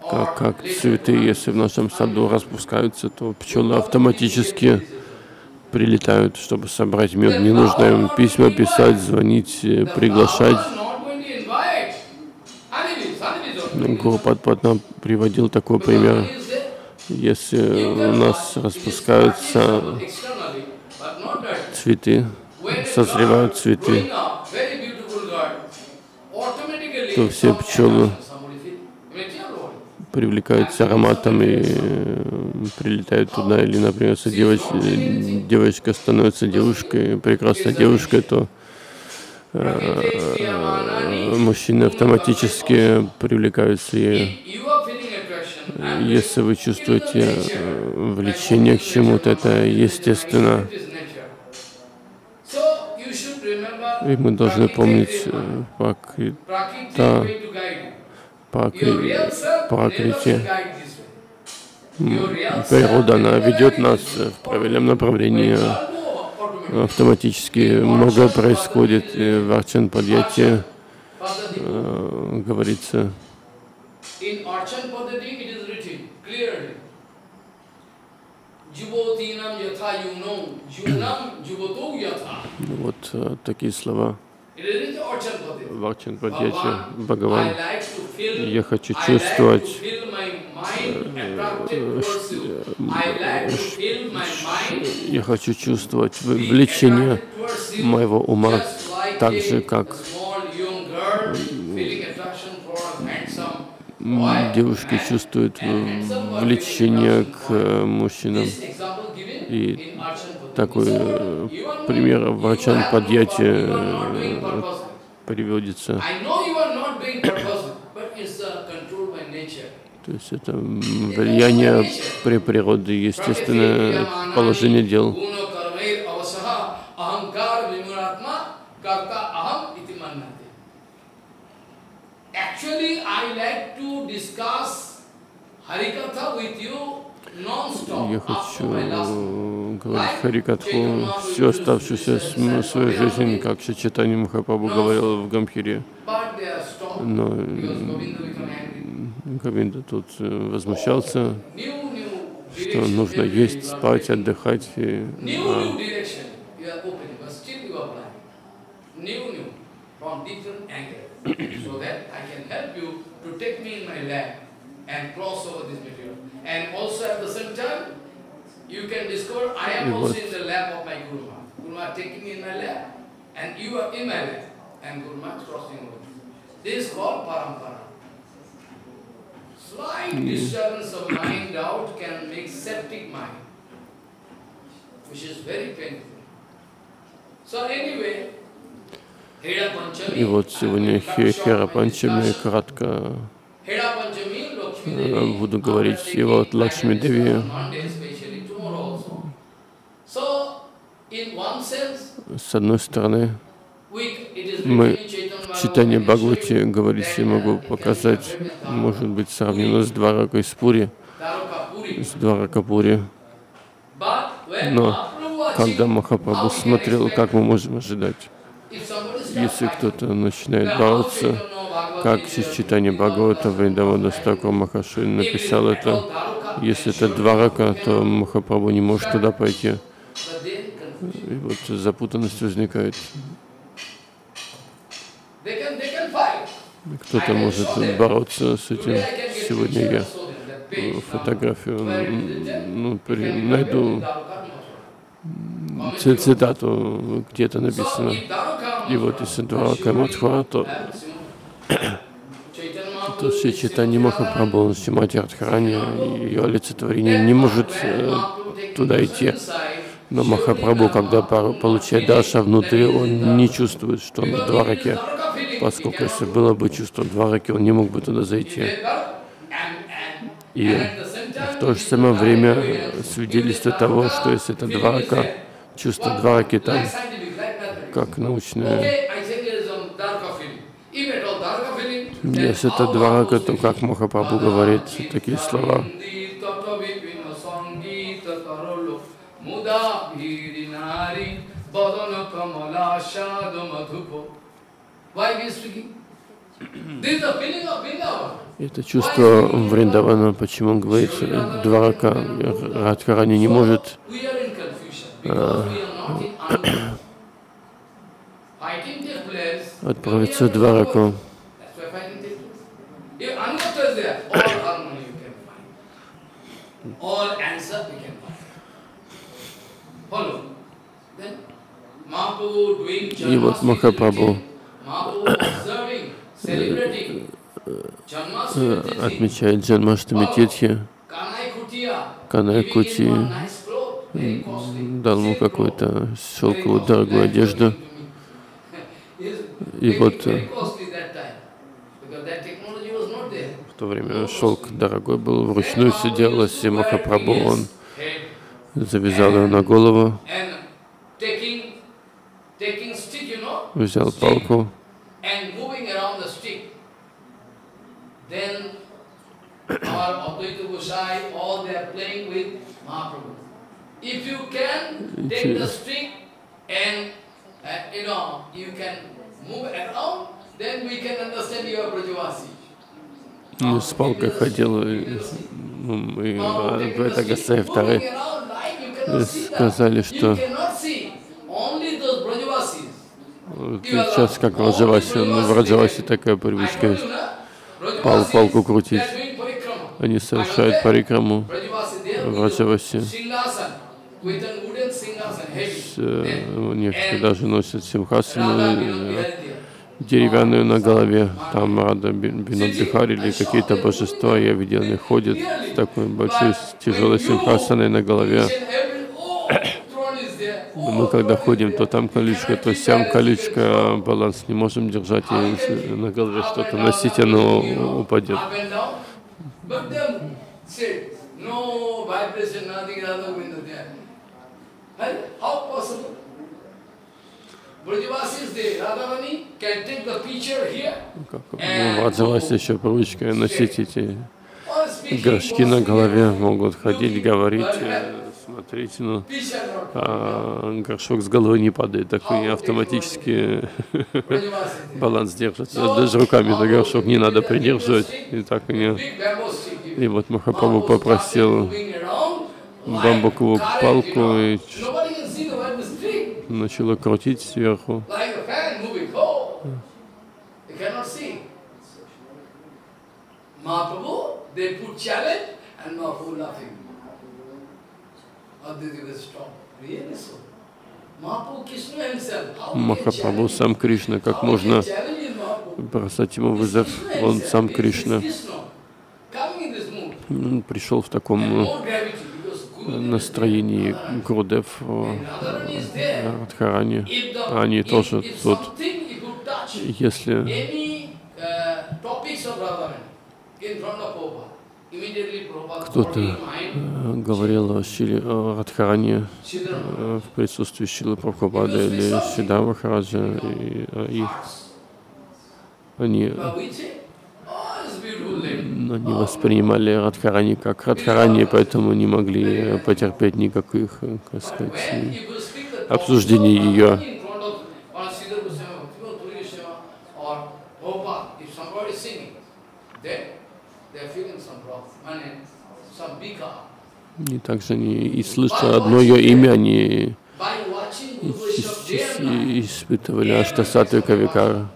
как цветы, если в нашем саду распускаются, то пчелы автоматически прилетают, чтобы собрать мед. Не нужно им письма писать, звонить, приглашать. Гуру Падпад приводил такой пример. Если у нас распускаются цветы, созревают цветы, то все пчелы привлекаются ароматом и прилетают туда. Или, например, если девочка становится девушкой, прекрасной девушкой, то мужчины автоматически привлекаются ею. Если вы чувствуете влечение к чему-то, это естественно. И мы должны помнить Пракрити. Природа, она ведет нас в правильном направлении. Автоматически многое происходит. И в Арчан Падьяти говорится, вот такие слова в Арчан Падьяти. Бхагаван, я хочу чувствовать, влечение моего ума, так же, как девушки чувствуют влечение к мужчинам. И такой пример в Арчан Падьяти приводится. То есть это влияние при природе, естественное положение дел. Я хочу говорить Харикатху всю оставшуюся свою жизнь, как Шри Чайтанья Махапрабху говорил в Гамбхире. Но Говинда тут возмущался, что нужно есть, спать, отдыхать. И вот и вот сегодня Хера Панчами кратко буду говорить. И вот Лакшми Деви, с одной стороны, мы в читании Бхагавати говорить, я могу показать, может быть, сравнено с Дваракой, с Пури, с Дваракапури. Но когда Махапрабху смотрел, как мы можем ожидать, если кто-то начинает бороться, как в читании Бхагавата, Вриндавана Тхакур Махарши написал это, если это Дварака, то Махапрабху не может туда пойти. И вот запутанность возникает. Кто-то может бороться с этим. Сегодня я фотографию найду цитату, где это написано. И вот если Дварака Мадхура, то Шри Чайтанья Махапрабху, Шримати Радхарани, ее олицетворение не может туда идти. Но Махапрабху, когда получает дарша внутри, он не чувствует, что он в Двараке, поскольку если было бы чувство Двараки, он не мог бы туда зайти. И в то же самое время свидетельство того, что если это Дварака, чувство Двараки там, как научное. Если это Дварака, то как Махапрабху говорит такие слова. Это чувство Вриндавана, почему он говорит, Дварака, Радхарани не может отправиться в Двараку. И вот Махапрабху отмечает Джанмаштами Титхи. Канай Кути дал ему какую-то шелковую дорогую одежду. И вот в то время шелк дорогой был, вручную все делалось, и Махапрабху, он завязал ее на голову, взял палку с палкой ходил, и это Гасай второй сказали, что сейчас как в Раджавасе такая привычка есть, палку крутить. Они совершают парикраму в Раджавасе. Некоторые даже носят симхасану деревянную на голове. Там Рада Бинод Бихари или какие-то божества, я видел, они ходят с такой большой тяжелой симхасаной на голове. Мы когда ходим, то там колючка, то сям колючка, баланс не можем держать, и на голове что-то носить, оно упадет. В Раджавасе еще привычка носить эти горшки на голове, могут ходить, говорить, смотреть, но горшок с головы не падает, так и автоматически баланс держится. Даже руками на горшок не надо придерживать, и так и не. И вот Махапрабху попросил бамбуковую палку и начала крутить сверху. Махапрабху сам Кришна, как можно бросать ему вызов? Он сам Кришна. Он пришел в таком настроении Гурудев, Радхарани. Они тоже тут. Если кто-то говорил о Радхарани в присутствии Шрилы Прабхупады или Сиддхарта Махараджа, и они воспринимали Радхарани как Радхарани, поэтому не могли потерпеть никаких, так сказать, обсуждений ее. И также они, слыша одно ее имя, они испытывали аштасатвика викара.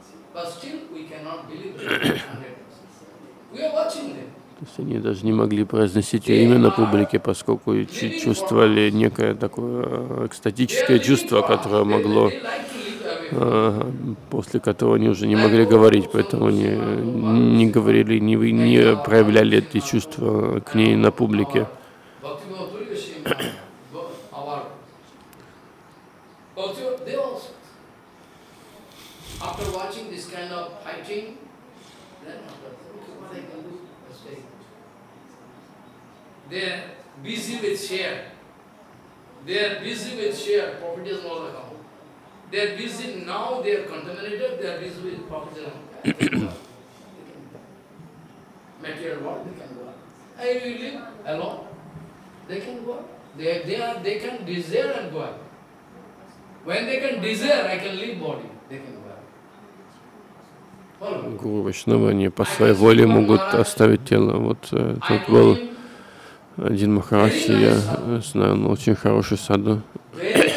То есть они даже не могли произносить ее имя на публике, поскольку чувствовали некое такое экстатическое чувство, которое могло, после которого они уже не могли говорить, поэтому они не говорили, не проявляли эти чувства к ней на публике. They are busy with share. They are busy with share. Profit is not account. They are busy now. They are contaminated. They are busy with profit account. Material world, they can go. I will live alone. They can go. They can desire and go. When they can desire, I can leave body. They can go. Гуру Вайшнава, они по своей воле могут оставить тело. Вот тут был один Махарадж, я знаю, он очень хороший саду.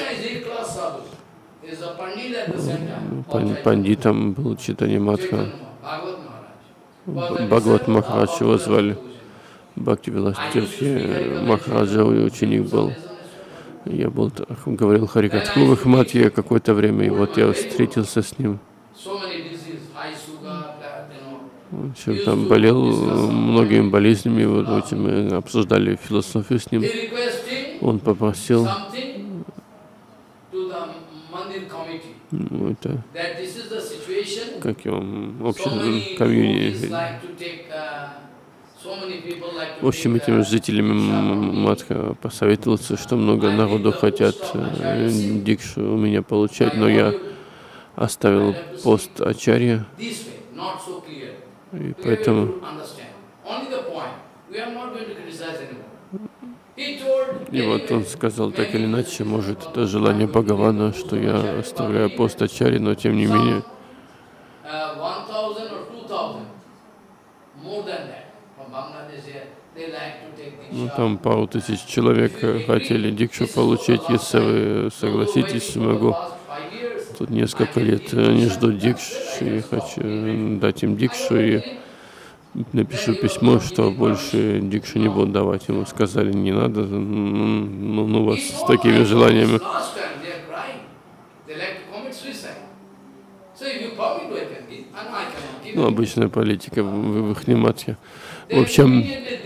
Пандитом был Чайтанья Мадха. Бхагават Махарадж его звали. Бхакти-Вилас-Тирти Махараджа ученик был. Я говорил Харикатху в Ахматье какое-то время, и вот я встретился с ним. Он там болел многими болезнями, вот мы обсуждали философию с ним. Он попросил это, как его, в общем, этим жителям Мадха посоветовался, что много народу хотят дикшу у меня получать, но я оставил пост ачарья, и поэтому и вот он сказал, так или иначе, может, это желание Бхагавана, что я оставляю пост ачарьи, но тем не менее там пару тысяч человек хотели дикшу получить. Если вы согласитесь, могу. Тут несколько лет они ждут дикшу, и хочу дать им дикшу, и напишу письмо, что больше дикшу не буду давать. Ему сказали, не надо, ну вас с такими желаниями. Ну, обычная политика в их Мадхе. В общем,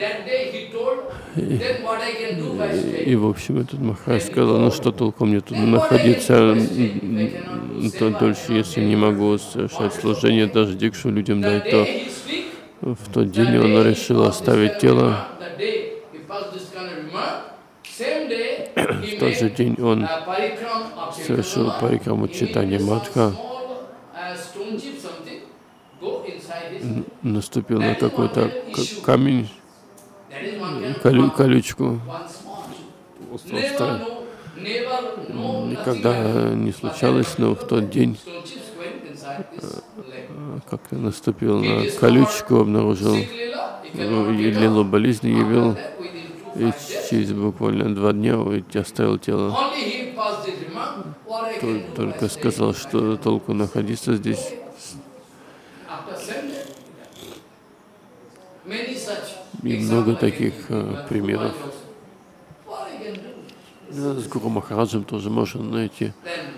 и в общем, этот Махарадж сказал, ну что толку мне тут находиться дольше, если не могу совершать служение, даже дикшу людям дать, то в тот день он решил оставить тело. В тот же день он совершил парикраму Чайтанья Мадха, наступил на какой-то камень, колючку. Никогда не случалось, но в тот день как-то наступил на колючку, обнаружил лилу болезни, явил, и через буквально 2 дня оставил тело. Только сказал, что толку находиться здесь. И много таких примеров. С Гуру Махараджем тоже можно найти.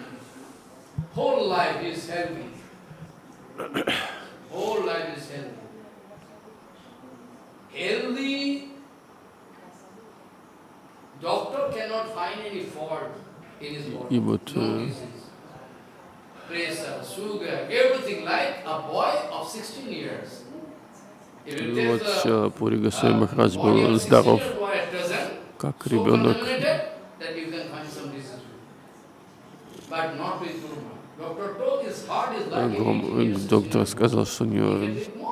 И вот Пури Госвами Махарадж был здоров, как ребенок. Доктор сказал, что у него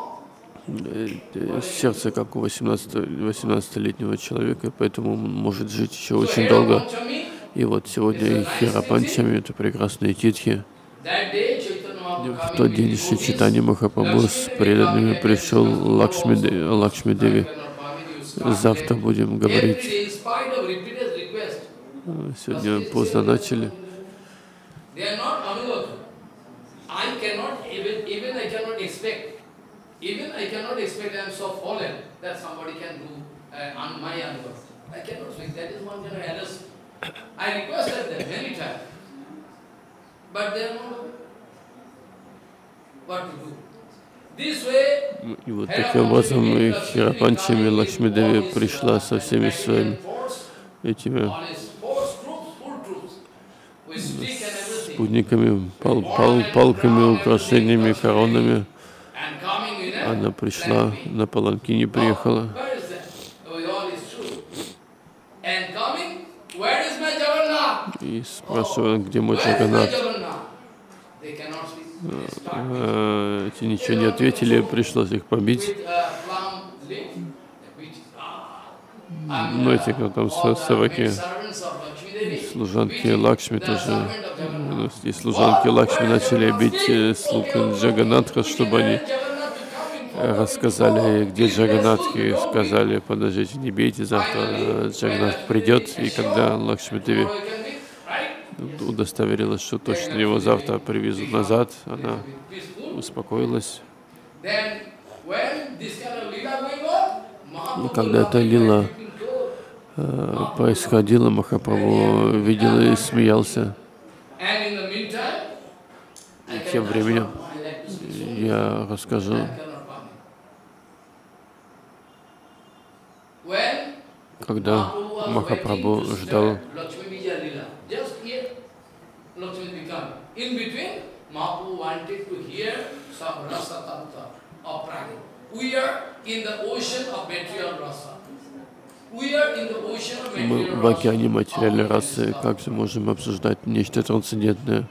сердце как у 18-летнего человека, поэтому он может жить еще очень долго. И вот сегодня Хера Панчами, это прекрасные титхи. В тот день Шри Чайтанья Махапрабху с преданными пришел Лакшми Деви. Завтра будем говорить. Сегодня поздно начали. И вот таким образом Хера Панчами Лакшми Деви пришла со всеми своими этими спутниками, палками, украшениями, коронами. Она пришла, на паланкине приехала. И спрашивала, где мой Джаганнат. Эти ничего не ответили, пришлось их побить. Но эти, кто там саваки, служанки Лакшми тоже, и служанки Лакшми начали бить слуг Джаганнатха, чтобы они рассказали, где Джаганнат, и сказали, подождите, не бейте, завтра Джаганнат придет. И когда Лакшми Деви удостоверилась, что точно его завтра привезут назад, она успокоилась. И когда эта лила происходила, Махапрабху видел и смеялся. И тем временем я расскажу, когда Махапрабху ждал мы в океане материальной расы, как же можем обсуждать нечто трансцендентное?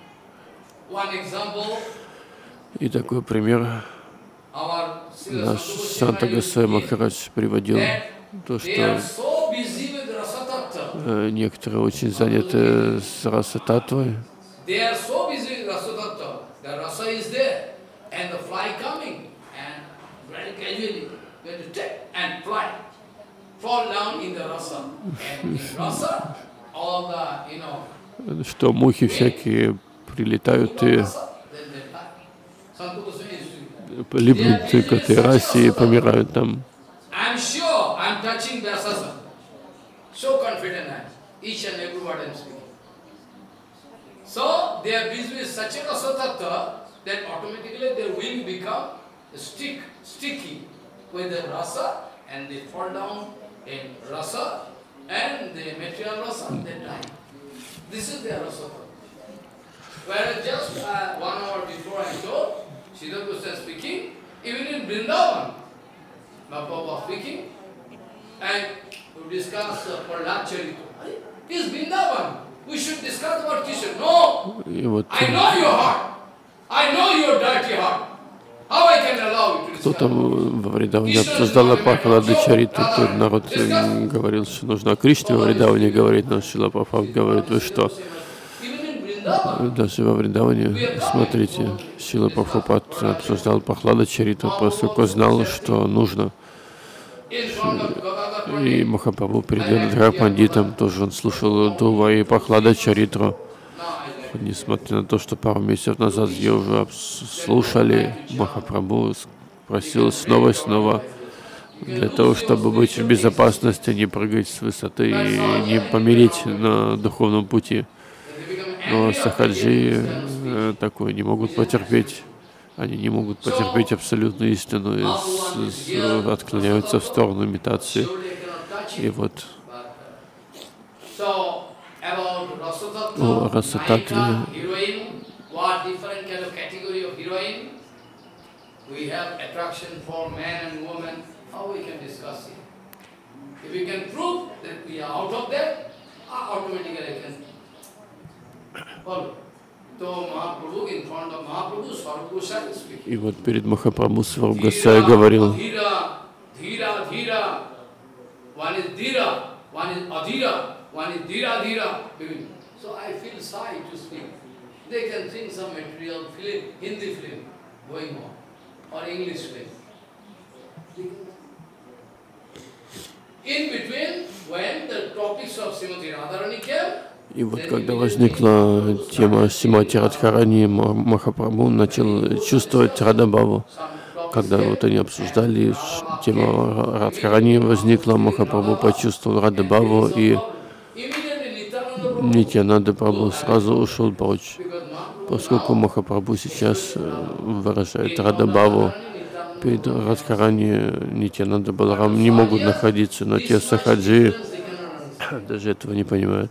И такой пример наш Санта Госвами Махарадж приводил, то, что некоторые очень заняты с раса-татвой. Что мухи всякие прилетают и липнут к этой расе и помирают там. And they fall down in rasa and the material rasa, they die. This is their rasa. Whereas just 1 hour before I told, Sridhar Goswami speaking, even in Vrindavan, Mahaprabhu was speaking, and we discussed Prahlad Charita. It is Vrindavan. We should discuss about Krishna. No! I know your heart. I know your dirty heart. Кто там во Вриндаване обсуждал Прахлада Чариту, тот народ говорил, что нужно о Кришне во Вриндаване говорить, но Шрила Прабхупада говорит, вы что? Даже во Вриндаване, смотрите, Шрила Прабхупада обсуждал Прахлада Чариту, поскольку знал, что нужно. И Махапрабху перед Гададхара Пандитом тоже он слушал Дува и Прахлада Чаритру. Несмотря на то, что пару месяцев назад ее уже слушали, Махапрабху просил снова и снова, для того, чтобы быть в безопасности, не прыгать с высоты и не помереть на духовном пути. Но сахаджи такое не могут потерпеть. Они не могут потерпеть абсолютную истину и отклоняются в сторону имитации. И вот о Расататве. И вот перед Махапрабху Сварупа Госвами говорил, one is dhira dhira. So I feel shy to speak. They can think some material film, Hindi film going on, or English film. In between, when the topics of Srimati Radharani came, и вот когда возникла тема Шримати Радхарани, Махапрабху начал чувствовать Радабхаву. Когда вот они обсуждали, тема Радхарани возникла, Махапрабху почувствовал Радабхаву, и Нитьянанда Прабху сразу ушел прочь, поскольку Махапрабху сейчас выражает Радабхаву. Перед Радхарани Нитьянанда Баларам не могут находиться, но те сахаджи даже этого не понимают.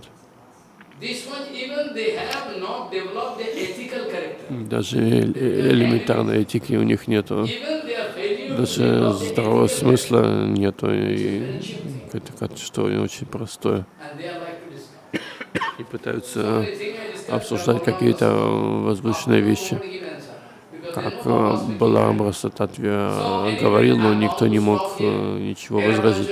Даже элементарной этики у них нету, даже здравого смысла нету, и это что очень простое. И пытаются обсуждать какие-то возвышенные вещи. Как Баларам Расататве говорил, но никто не мог ничего возразить.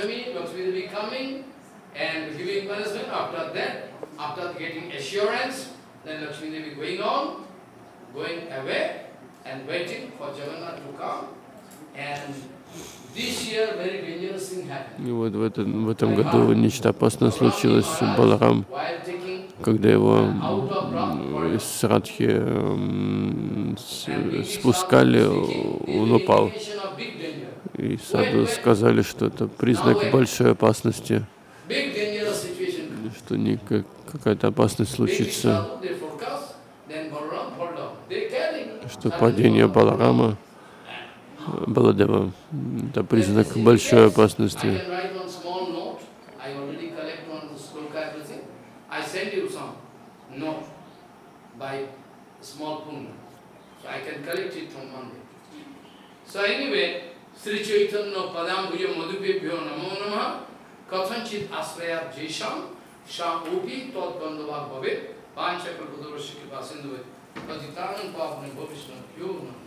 И вот в этом году нечто опасное случилось. Баларам когда его с Радхи спускали, он упал. И саду сказали, что это признак большой опасности, что какая-то опасность случится, что падение Баларама, Баладева, это признак большой опасности. Sri Chaitanya Padambuja Madhupebhyo Namo Namaha Kathanchit Asrayat Jesham Sham Upi Tot Bandhavak Bhavet Panchakalpadavashya Kripa Sindhuvet Patitanam Pavane Bhavishnu Yo Namo